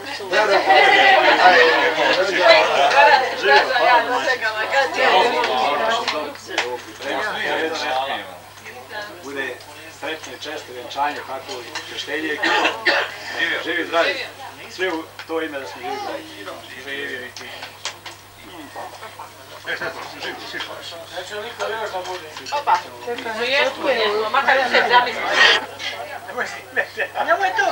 Bude sretno i često vjenčanje, kako i krštenje i kumo. Živi zdravi. Svi u to ime da smo živi zdravi. Živio i ti. Neće li niko još da bude? Opa, jesmo, makar se zamisli. Nemoj tu!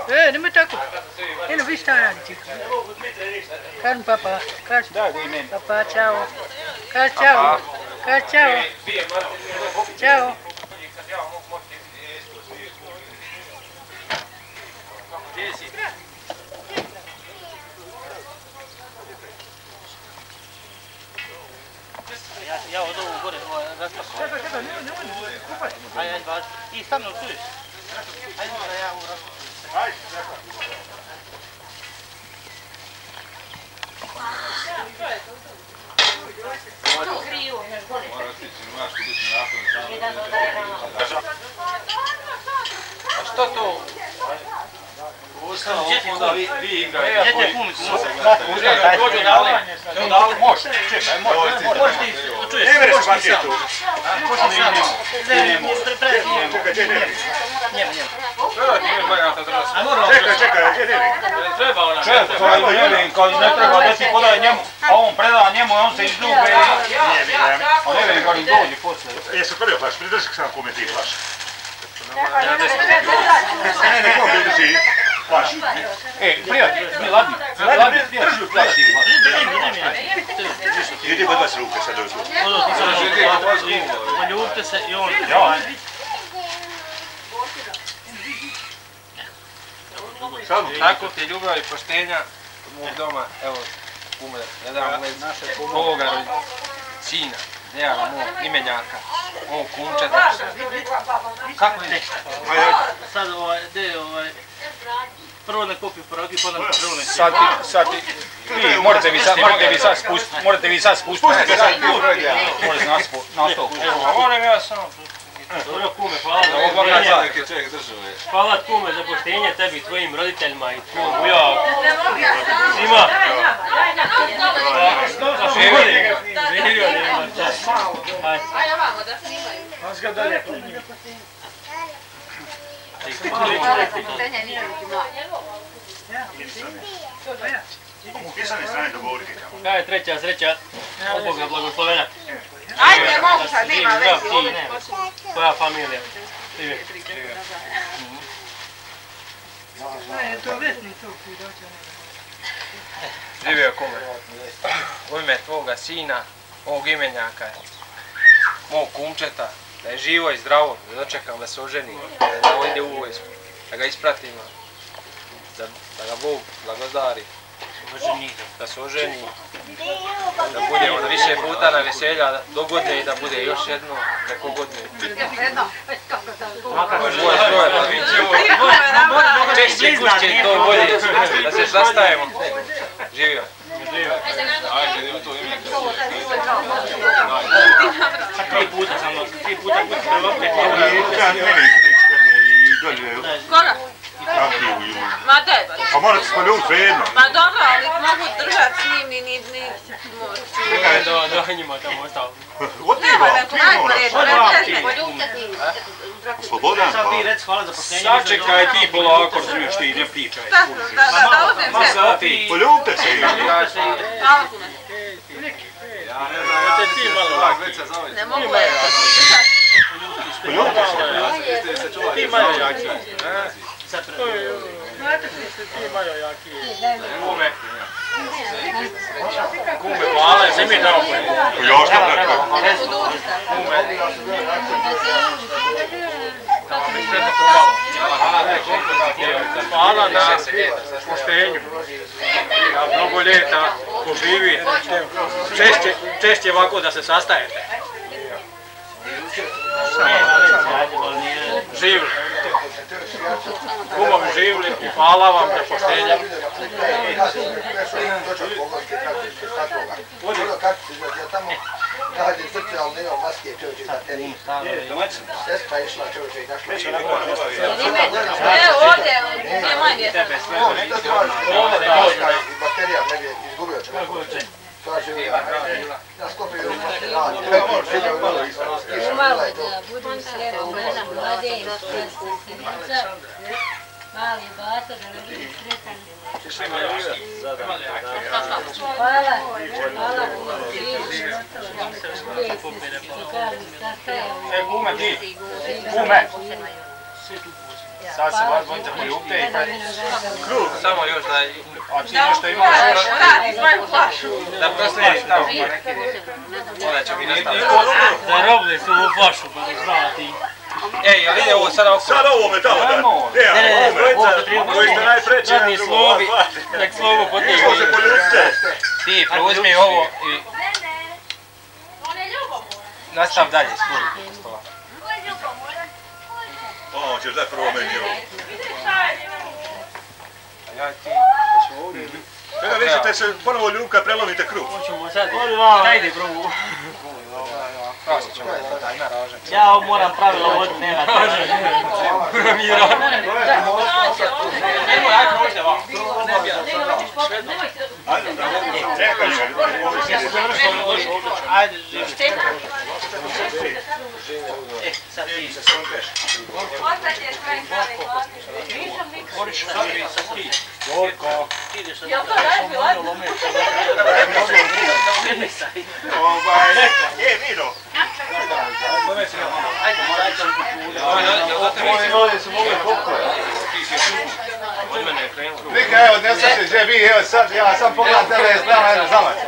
Nemoj tako. Eno, vi šta radite? Kažem papa, kaži. Daj ga i meni. Papa, čao. Kaži čao. Kaži čao. Čao. Ja od ovu gore raspakam. Čekaj, nemoj, kupaj. Ajde, važi. I sa mnom čuješ. Ajde da ja ovu raspakam. Ajde, Tu krivo. A što to? Onda vi igrajte. Jete kumicu. Dođu davanje. Može, čekaj, može ti. Čuješ, ne vereš možeš ti paketu. Možeš ti sam. Njemu. Treba ona. Ne treba da ti podaje njemu, a on preda njemu i on se izdupe. A ne vidim kad im dođe poslije. Jesu prvi flaš, pridrži sam kome ti flaš. Ne, ko pridrži flaš. Prijatelj, ladni, drži flaš ti flaš. Idi pod vas ruke sad dođu. Poljubite se i on. Tako ti ljubav i poštenja mog doma, evo, kume, ne dam ovoga sina, Dejana, mog imenjaka, mog kumčeta. Kako je? Sad prvo ne kupim prvi, pa nam prvo ne Sad ti, vi morate vi sad spustiti. Možete na stol. Moram ja samo. Dobro kume, hvala hvala kume za poštenje tebi i tvojim roditeljima i tvojom ujaku. Svima. Živio nema. Ajde ovamo da snimaju. Vas ga dalje. Kaj je treća sreća od Boga blagoslovena? Ajde, mogu sad, nema veze. Tvoja familija. To vesni to koji dođe. Živio kume. U ime tvoga sina, ovog imenjaka, mog kumčeta, da je živo i zdravo, da dočekam da se oženi, da ide u vojsku, da ga ispratimo, da ga Bog blagodari, da se oženi, da budemo na više puta na veselja do godine i da bude još jedno neko godine. Češće kušće to bolje, da se zastajemo. Živio. Ajde, idemo to ime. 3 puta sam nos, 3 puta kući prvopet. Koga? Ma daj ba. Pa morate se poljubiti svejedno. Ma dobro, ali mogu držati s njim ni Do njima tamo ostao. Slobodan Sad vi reci hvala za poštenje. Sačekaj ti polako, razumiješ ti, ne pričaj. Da uzem sve. Poljubite se. Hvala puno. Hoće ti malo. Ne mogu Poljubite se. Ti malo jaki. Znate li se ti malo jaki? Kume. Kume, hvala, se mi dao koje. Još tam nekako. Hvala na poštenju, na mnogo ljeta poživite, češće ovako da se sastajete. Živli. Kumovi živli i hvala vam za poštenje. Nađe srce, ali nema maske čovječe za teri. Sestra je išla čovječe i našla. Evo ovdje, nije moje mjesto. Što se važi? I bakterija negdje izgubio čovječe. Kaže, ja skopio još maske radi. Malo da budem srećan, mladenjska sinica, mali bata, da ne budem srećan. Hvala, hvala puno, živiš, uvijek se kažu, sastaje. Kume ti, kume. Sad se vas dvojica poljubi i kad... Krug, samo još da... A ti nešto imaš... Vrati svoju flašu. Da proslijediš tamo pa neki... Onda ćemo mi nastaviti. Da robili su ovu flašu pa da znati. Ej, ali ide ovo sada oko? Sada ovo me tamo da. Ne, koji ste najpreći. Radni slovi, nek slovo potijeći. Može poljubite. Ti preuzmi ovo i... Nastav dalje s stola. O, ćeš daj prvo meni ovo. A ja ti... Da ću ovdje... Kada vi ćete se ponovo ljubka, prelomite krug. Hoćemo sad... Ajde, probu. Prasit ćemo, da ima ražan. Ja ovo moram pravilo voditi, nema tražan. Mira. Nemoj, ajde, možda vam. Ajde, da mogu. Čekaj se. Ajde, živi. Sad ti se sunpeš. Ostaće svoj pravi glavni. Boriš, sad ti. Gorko. Jel to radi ladno? Miro. Vika, evo, ne sad se gdje vi, evo sad, ja sam pogledam tebe, je spremno jedno zamaca.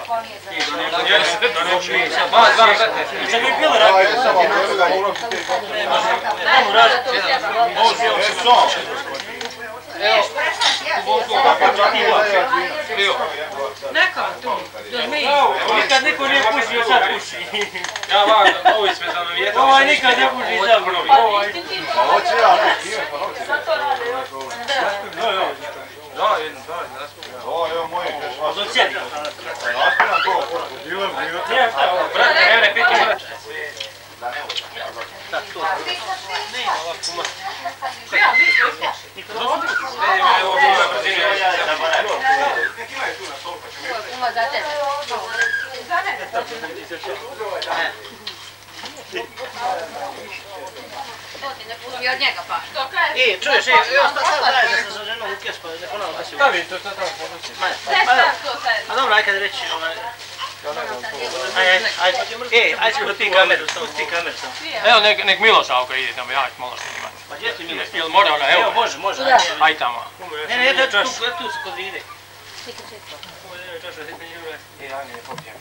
Neka tu. Nikad niko nije pušio, sad puši. Ja vam, ovi sve za nam Ovaj nikad ne puši, sad puši. Pa hoće ja, ne, kime, pa hoće. Sad to rade još. Da, jedno, da, O, evo moji, keš vas. Do cijeli. Naspinam to. brate, mene piti, brate. Kuma za tebe. To ti ne pusti od njega pa. Čuješ, evo sad zajedno sa ženom u keš, pa ne ponavno da si Šta vi to sad tamo podnosi? A dobro, aj kad reći, ajde pusti kameru, pusti kameru samo. Evo, nek Milošavka ide tamo, ja ću malo snimati. Pa gdje ti Miloš? Jel mora ona, evo? Može, može. Aj tamo. Ne, tu su kod vide. Ja ne popijem.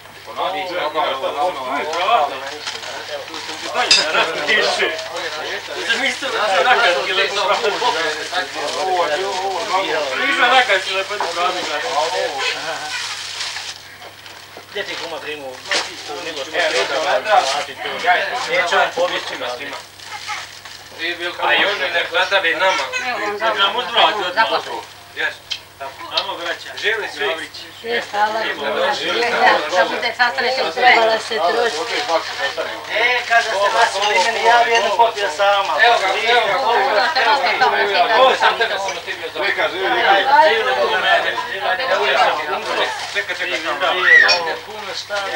Gdje ti kuma primu? Neće on povijesti na svima. A i ono nek nastavi nama. Nam uzvrati od malo. Jes. Amo vraća. Želi svi. Hvala. Da bude sastaneš u sve. Hvala se troši. Kada ste masili meni, ja bi jednu popio sama. Evo ga. Ovo sam tebe sam na ti bio za. Vika, živi, Živi da bude mene. Čekaj. Puno stavi.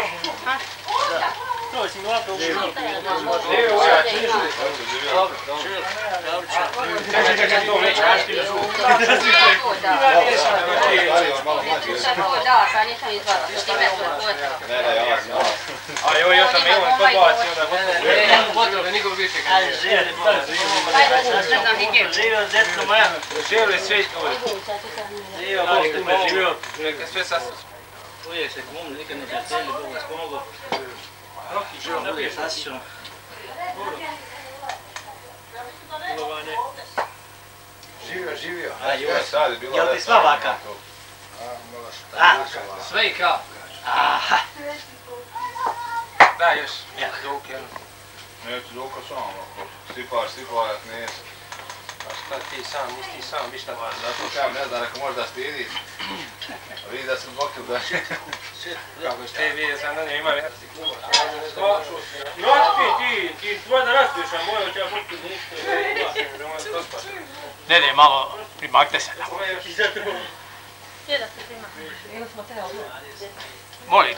To si mi ovako ušao. Čekaj, to neće mašti da žuti. Da, sad nisam izvala. Što ime to je to. A evo ja sam Milan, ko baci onda gotovo. Nema potrebe, nikog više. Ajde, živio zetko moja. Živjeli svi ovdje. Živio, Bog te me živio. Neka sve sasvim. Uvijek se kumli, nikad ne preteli, Bog vas pomogao. Živo bude sasvim. Živio. Jel ti sva vaka? Sve i kao. Da, još. Dok jedno. Neću dok sam, sipaš, nisi. A šta ti sam, nisi ti sam, ništa. Zato kažem, ne znam, neko možda stidiš. Vidi da sam dvokil da je. Kako ste vidjeli, sam na njoj ima verci kuma. Ti tvoj da raspiš, a moja će ja putiti ništa. Dede, malo primakne se. Gdje da se prima? Ili smo te ovdje? Moli da.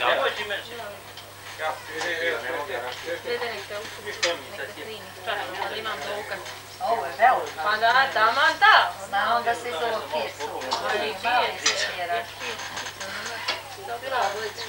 Gledaj te ušli. Neka primi. Čakaj, ali imam za ukaz. Ovo je veo. Pa da, taman da. Da, onda se iz ovog pijesu. Ali čije se sjera. Dobra, ulicu.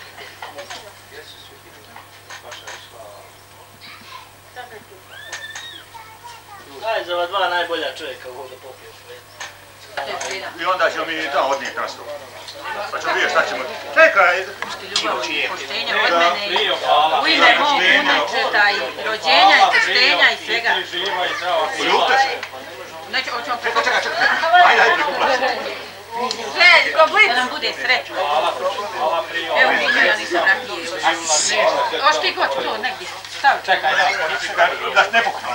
Ajde za ova dva najbolja čovjeka ovdje popiješ. I onda ćemo mi tamo odnijeti nastavu. Pa ćemo vidjeti šta ćemo... Čekaj! Poštenja od mene i u ime mog unučeta i rođenja i krštenja i svega. Uljubite se! Neću, hoćemo Čekaj, ajde, Gledaj, probujte da nam bude srećno. Evo vidim, ja nisam rakije još. Oš ti hoću to negdje staviti. Čekaj, da ne pokupim.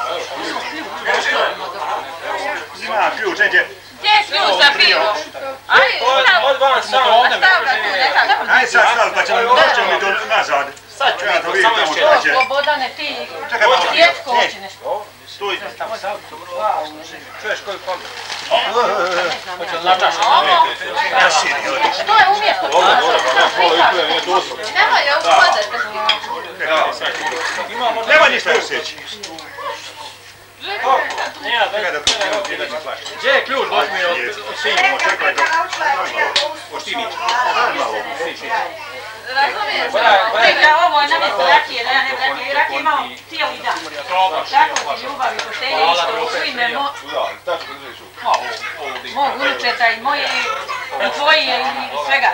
Ima ključ, neđe. Gdje je ključ za pivo? Ajde, stavlja tu nekako. Ajde sad stavi, pa ćemo mi to nazad. Sad ću ja to vidjeti tamo što će. Slobodane, ti djetko hoće nešto. Stuj. Čuješ koju pogled? To je umjesto. Nemoj je upadati. Nema ništa osjeći. Gdje je ključ, baš mi je od sinima? Čekaj dok. Od sinića. Razumiješ? Ovo je namjesto rakije, da ja ne rakije. Rakije imamo cijeli dan. Tako ti ljubav i poštenje isto u ime mog unučeta i moje i tvoje i svega.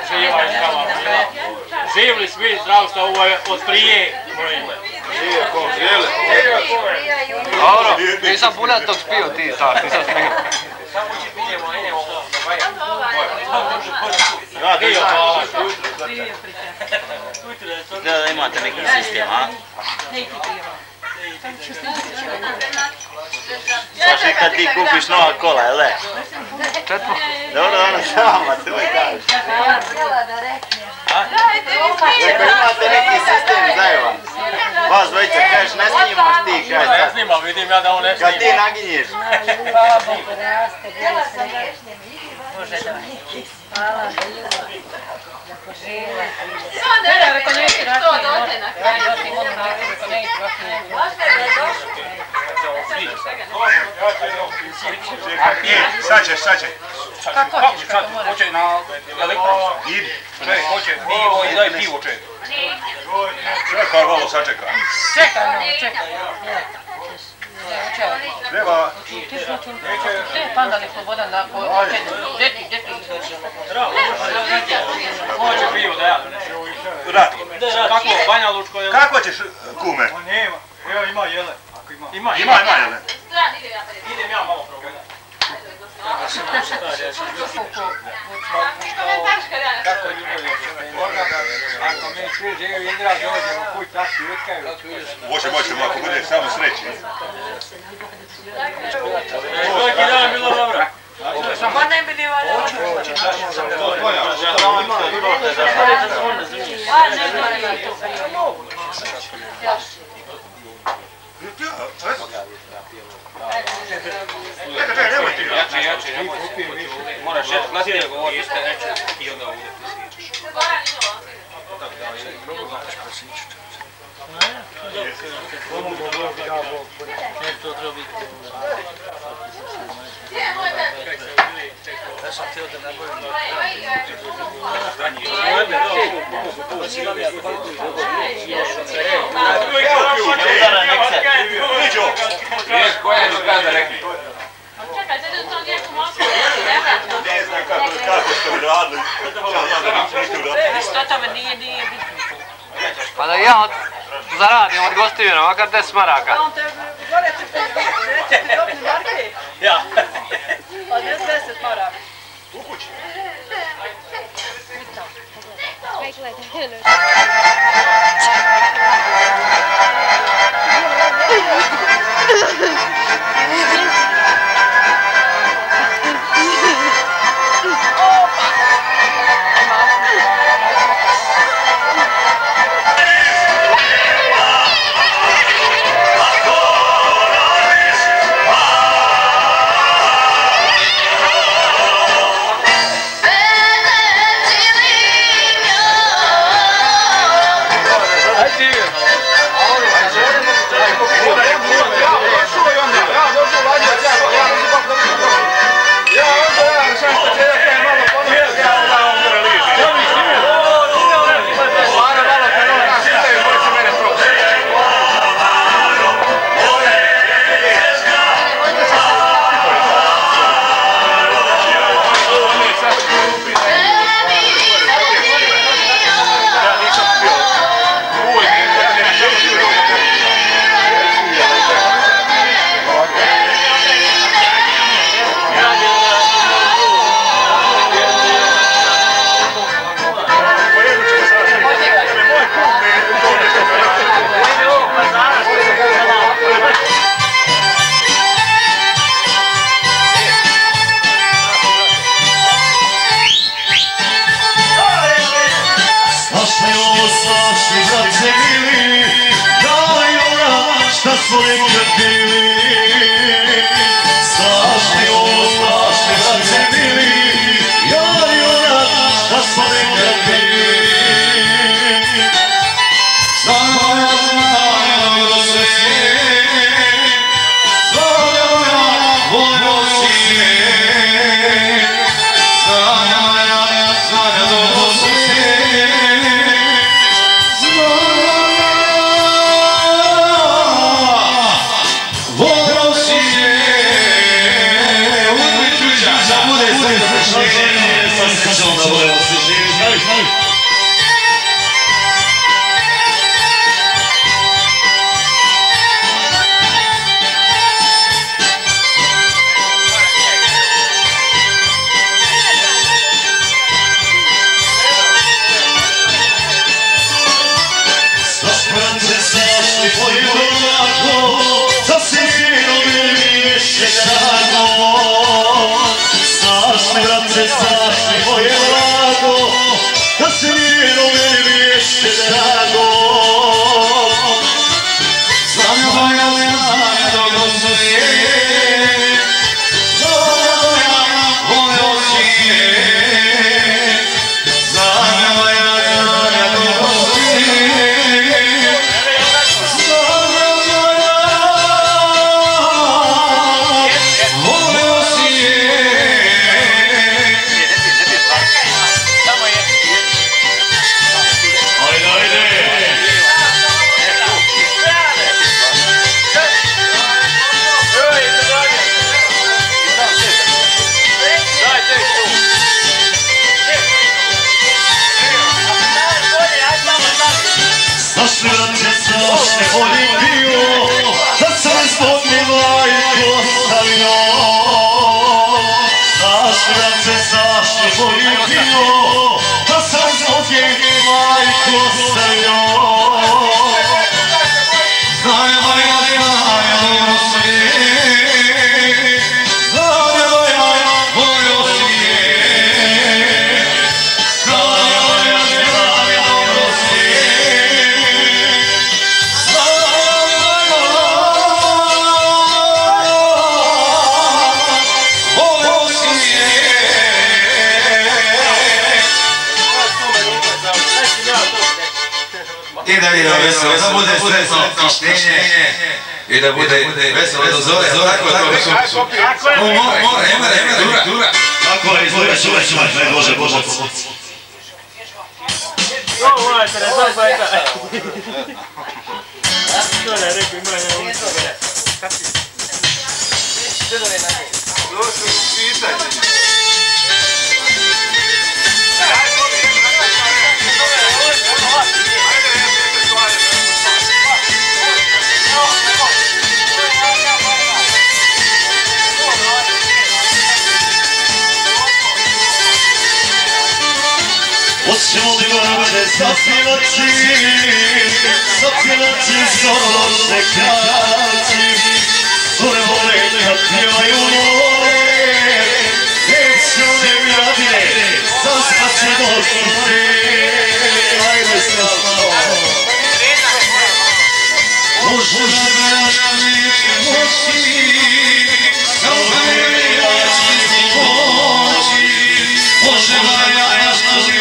Živli svi zdravstva, ovo je od prije moje ime. Dobro, nisam puno tog spio ti, tak, nisam smio. Da imate neki sistem, a? Saši kad ti kupiš nova kola, jel ne? Dobro, ono sama, to je kažeš. Rekao, imate neki sistem zajeban. Vas dvojica kažeš, ne snimaš ti, kažeš. Ne snimam, vidim ja da on ne snima. Kad ti naginješ. Hvala Bogu, raste, bude sve. Bože da hvala Bogu. Da požive. Ne, reko neći rakije. To dođe na kraju. Reko neći rakije. Sad ćeš. Kako hoćeš, kako moraš? Hoće na elektro. Idi. Čekaj, hoće pivo i daj pivo čekaj. Čekaj, malo sačekaj. Čekaj. Treba... Panda nek slobodan da deti. Hoće pivo da ja donesu. Radi. Kako, Banja Lučko je... Kako ćeš, kume? Nema. Evo ima jele. Ima jele. Idem ja malo progledati. Kako ljubav je ako mi svi živi Indra dođemo kuć, tak ti utkaju. Možemo, ako bude samo sreće. Koliki dan bilo dobro? Pa ne bi li valjalo. Jače, nemoj se. Moraš glasnije govoriti, jeste reći i onda ovdje ti sjećaš. Ja sam htio da nabavim Čekaj, sad u tom djeku mogu. Ne znam kako ste uradili. Što tome nije bitno. Pa da ja zaradim od gostivina, makar 10 maraka. On te gore neće ti dobiti marke. Ja. Od 10 maraka. U kući. Venezilinho strašni, braće mili, kao i ona šta smo nekad bili. Strašni, braće mili, kao i ona šta smo nekad bili. I da bude veselo do zore, tako je. Mora, dura. Tako je, izgleda, Bože. Ovo majte, ne znam bajta. Što ne rekao, ima na ulicu. To su pitanje. Hoćemo li vrate zapjevati, zoro se kraći, zore vole kad pjevaju more, neće one mjadine, zaspat će do srce, ajde slavno. Može da neće moći, samo ne jači pomoći, može da jači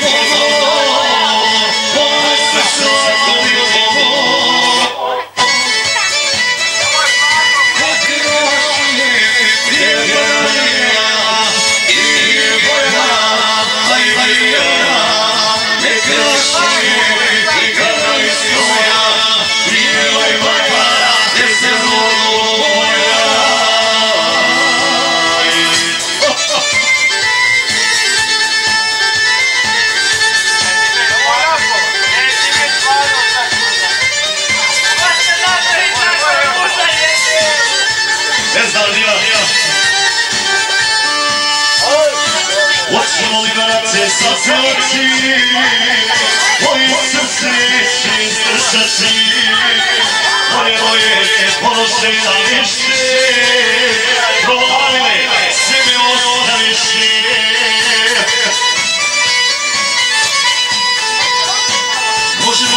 Hoćemo li vrate zapjevati, moje srce neće izdržati, moje polože na više, provalile se me ostaviše. Može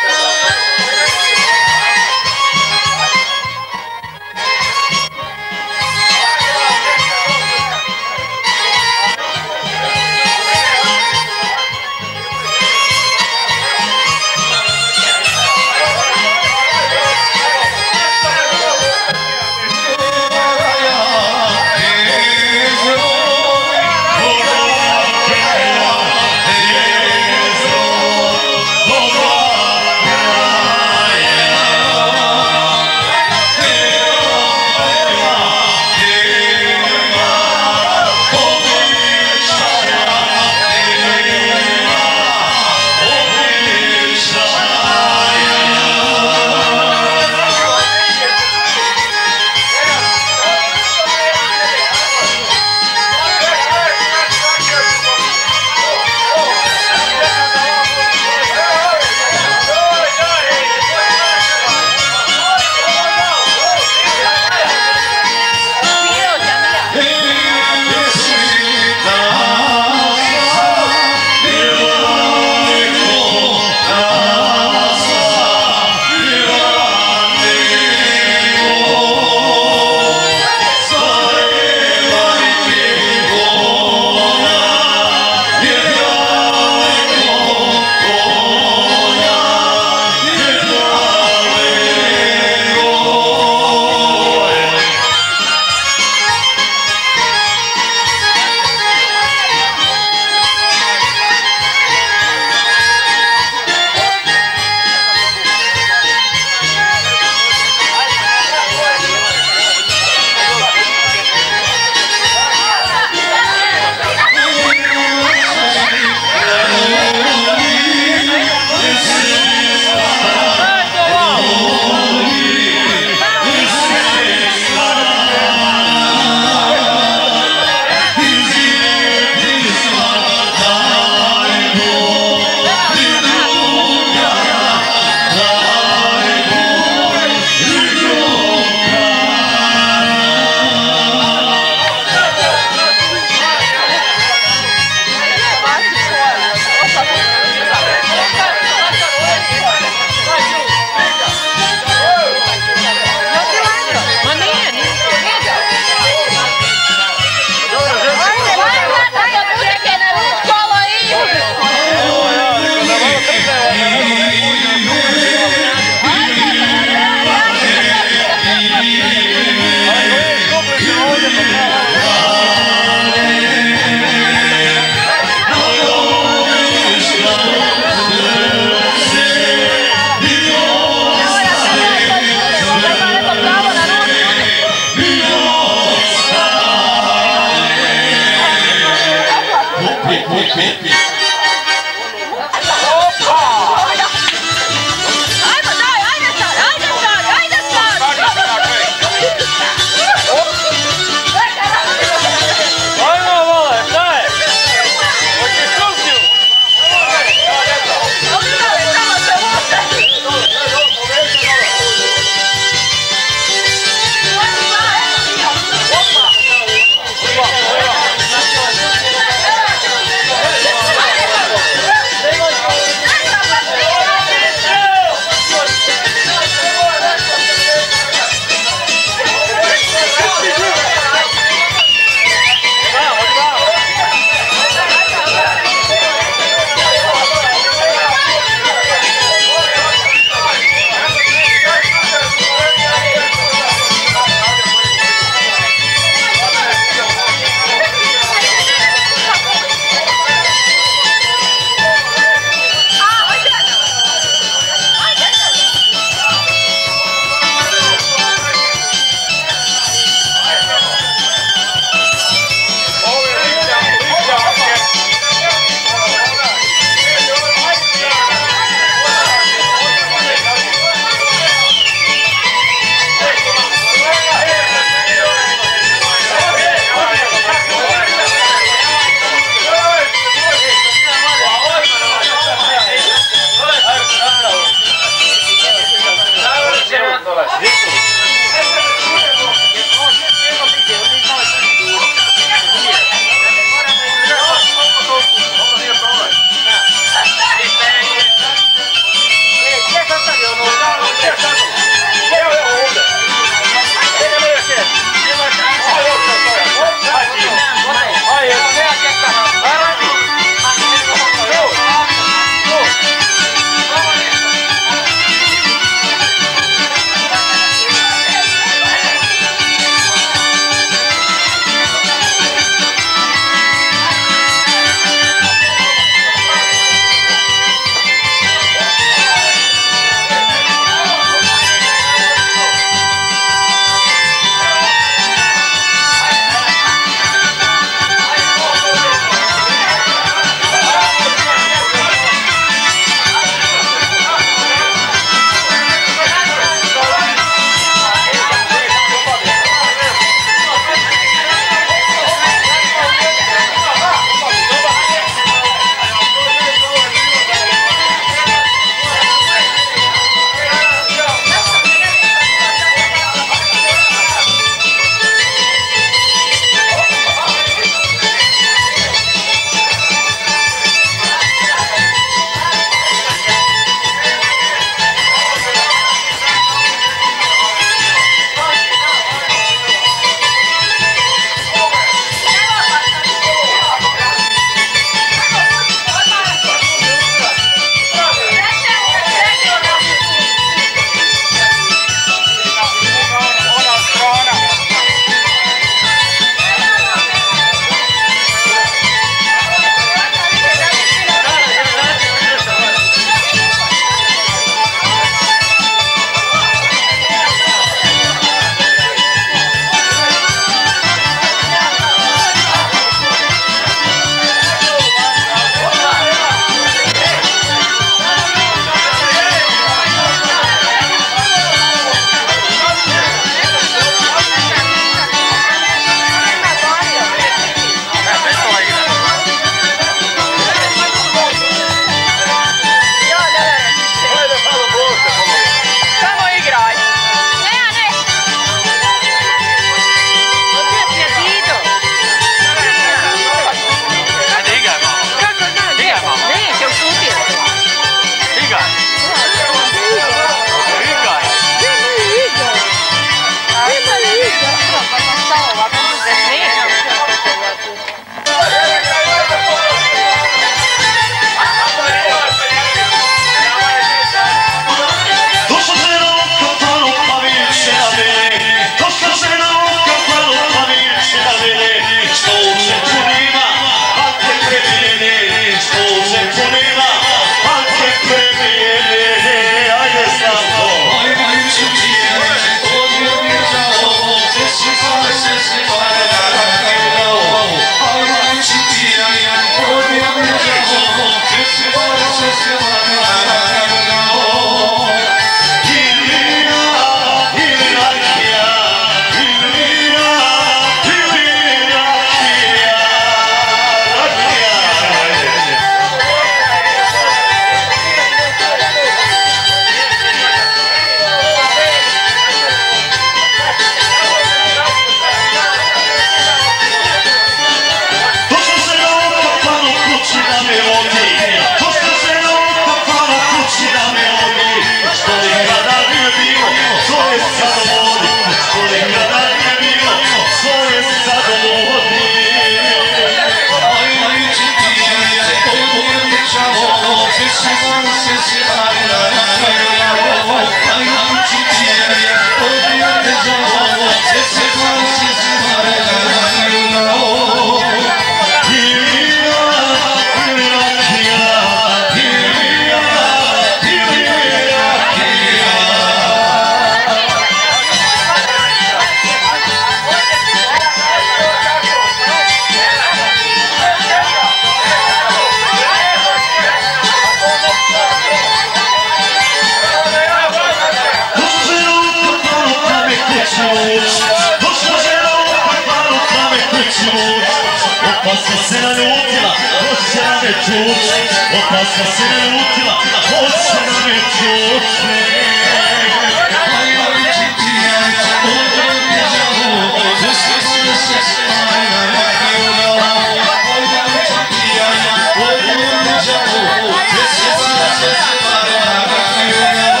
čuče, opasno se ne lutila, hoće da me čuče. A ja liči ti, odmah mi žalu, sve se spajna rakiju dala. A ja liči ti, odmah mi žalu, sve se spajna rakiju dala.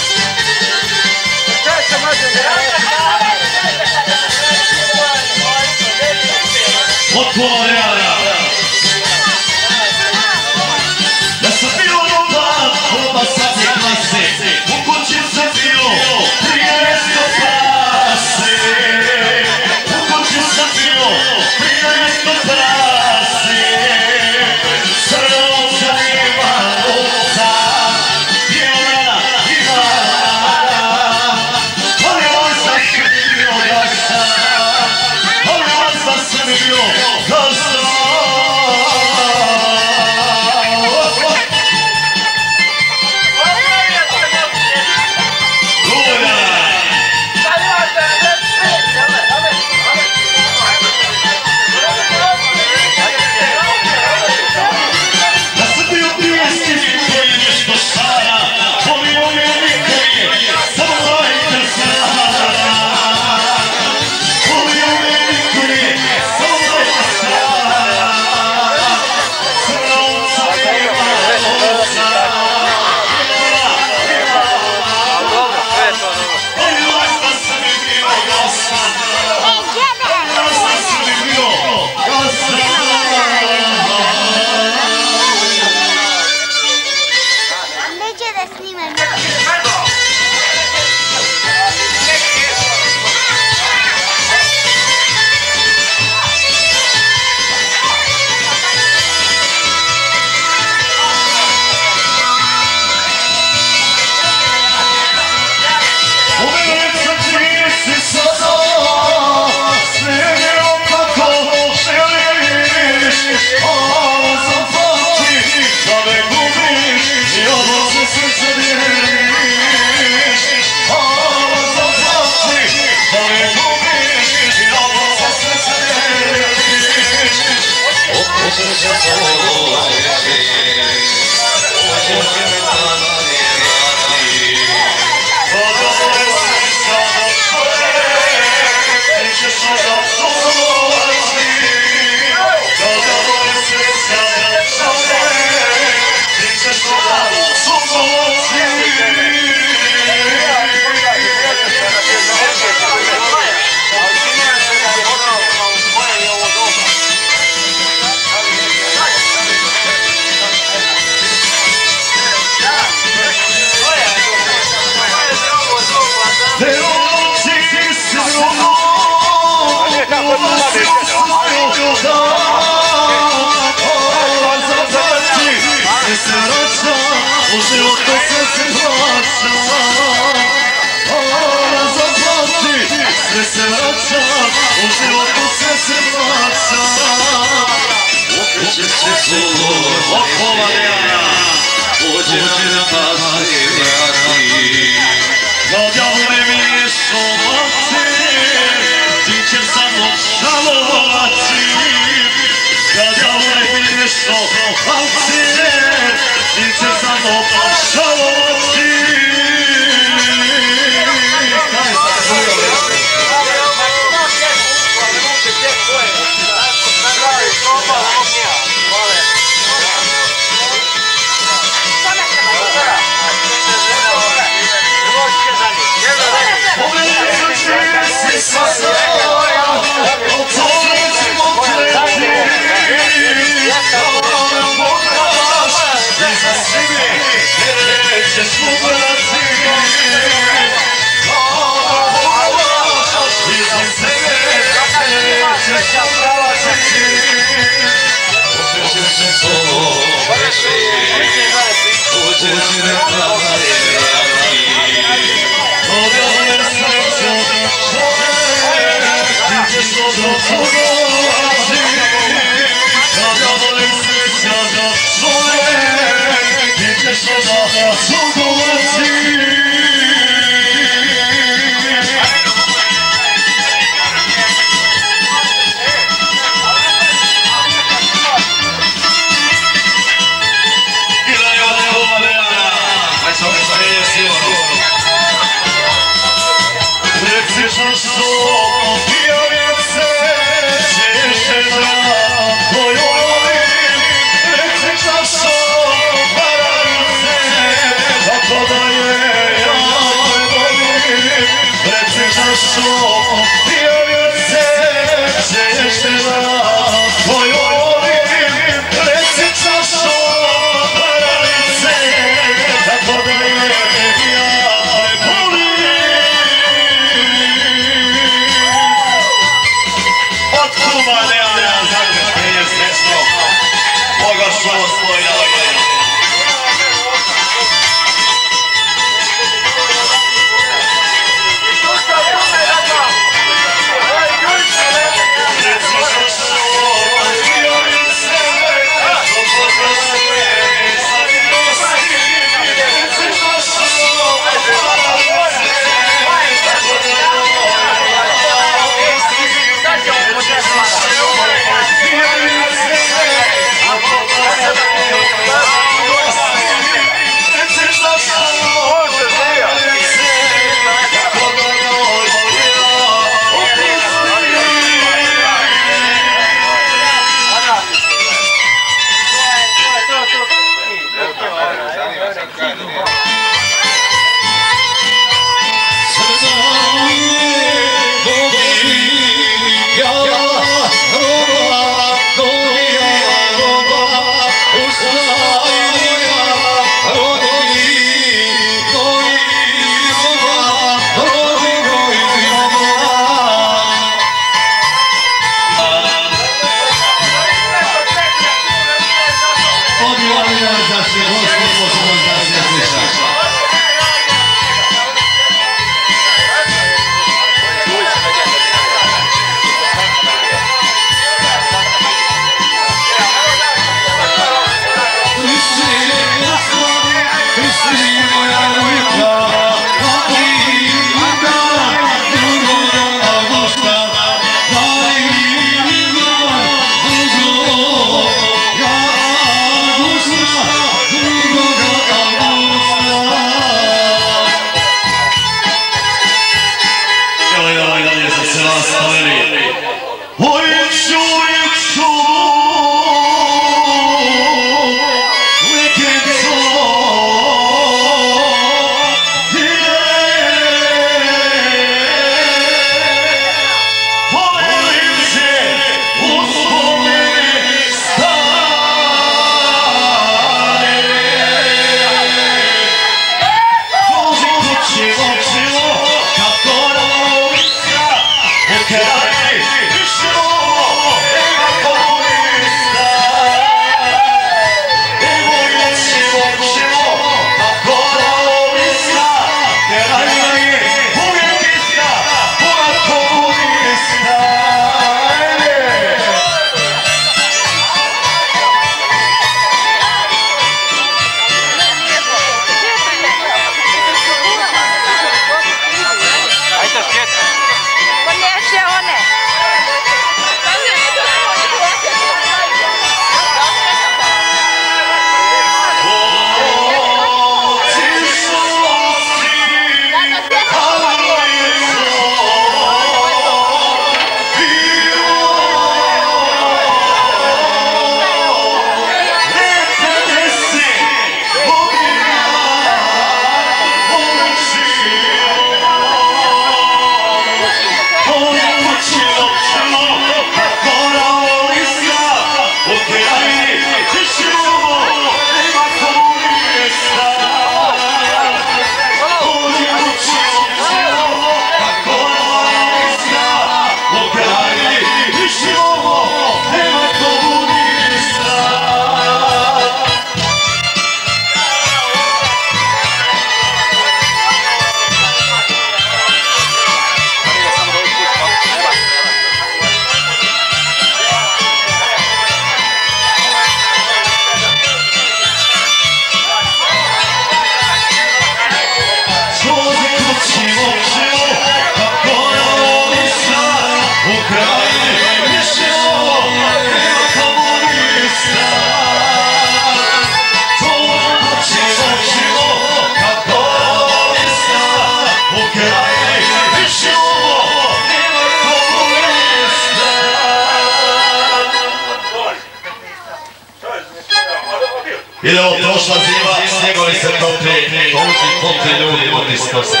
Idemo, prošla zima, snjegovi se topi ljudi, vodi snose.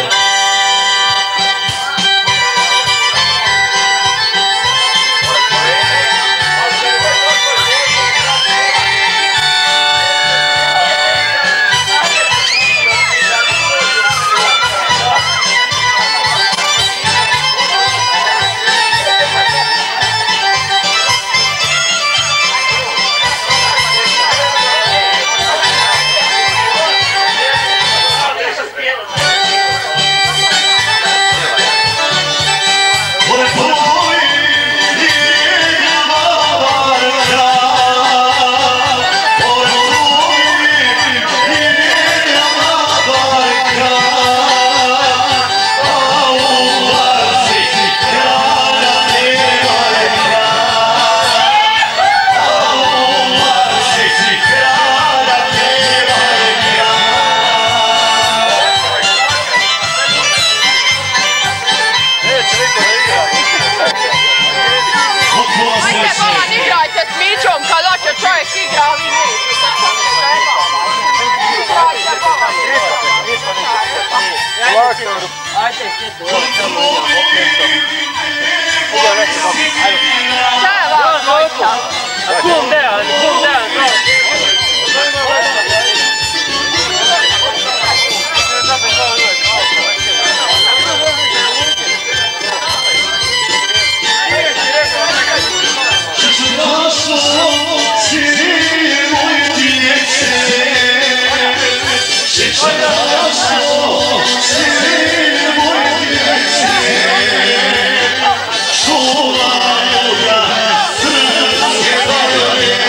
Čula moja srce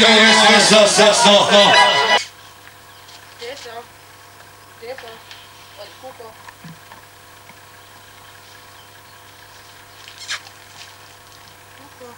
Djeco, od kuko. Kuko.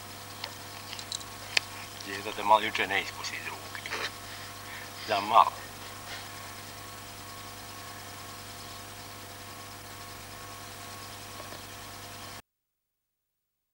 Da te malo jučer ne ispusti iz ruke. Da malo.